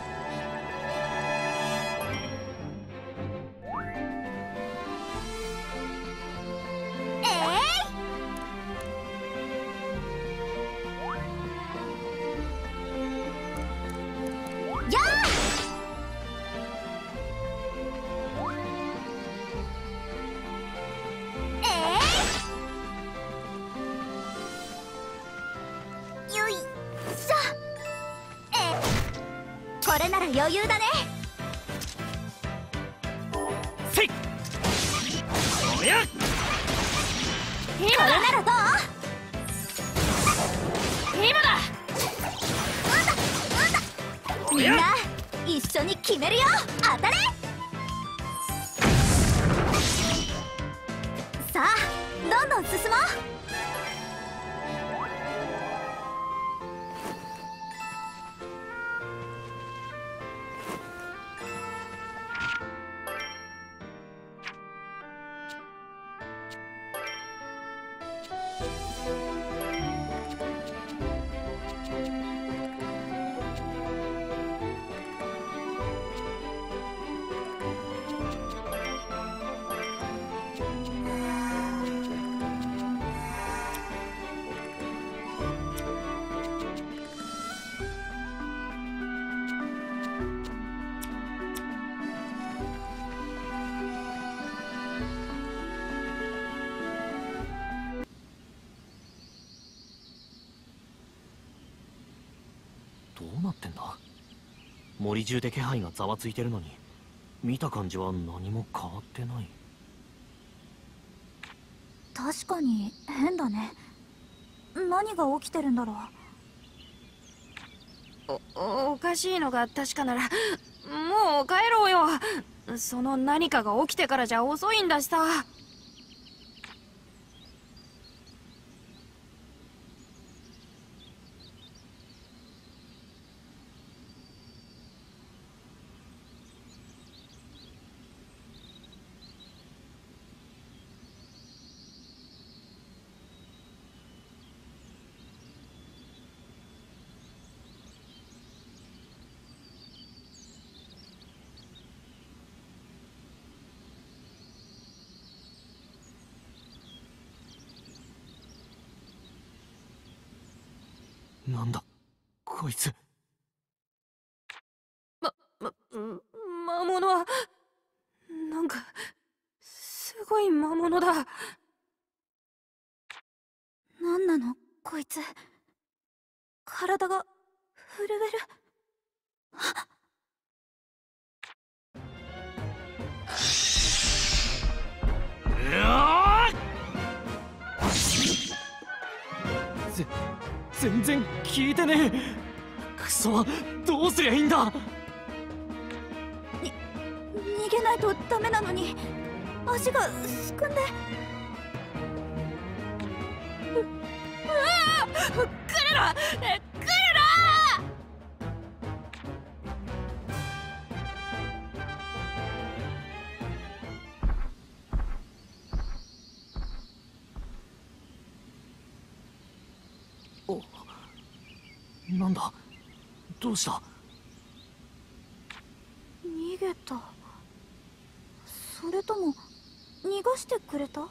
やあよいしょ。えこれなら余裕だね。 せいおりゃ今これだ。 ならどう。 今だ。 みんな一緒に決めるよ。当たれ。さあどんどん進もう。 森中で気配がざわついてるのに見た感じは何も変わってない。 確かに変だね。何が起きてるんだろう。お、おかしいのが確かならもう帰ろうよ。その何かが起きてからじゃ遅いんだしさ。 なんだこいつ。 ま、ま、魔物はなんかすごい魔物だ。 なんなのこいつ。体が震える。あうわぜ全然聞いてねえ。クソ、どうすりゃいいんだ。 に逃げないとダメなのに足がすくんで。 う、うわー、来るな来るな。 お、なんだどうした。 逃げた。それとも逃がしてくれた。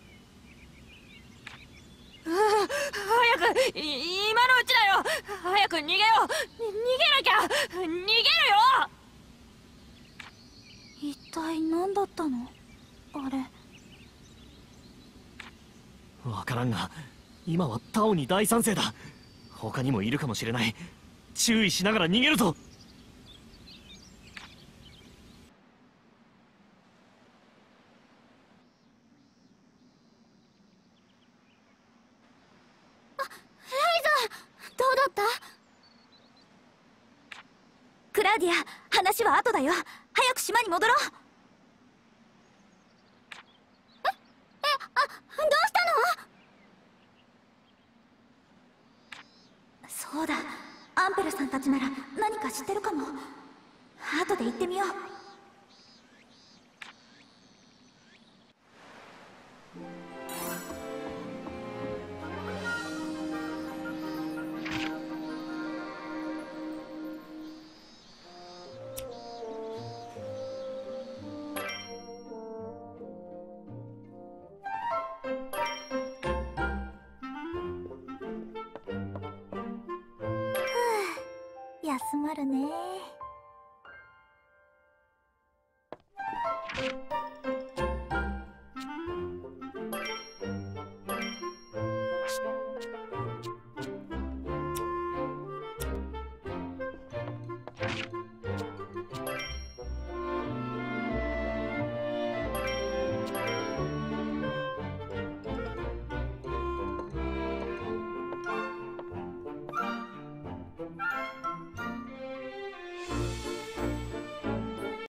早くい今のうちだよ。早く逃げよう。逃げなきゃ。逃げるよ。 一体何だったのあれ。 わからんが今はタオに大賛成だ。他にもいるかもしれない。注意しながら逃げるぞ。 どうだった？クラウディア、話は後だよ。早く島に戻ろう。え、え、あ、どうしたの？そうだ、アンペルさんたちなら何か知ってるかも。後で行ってみよう。休まるね。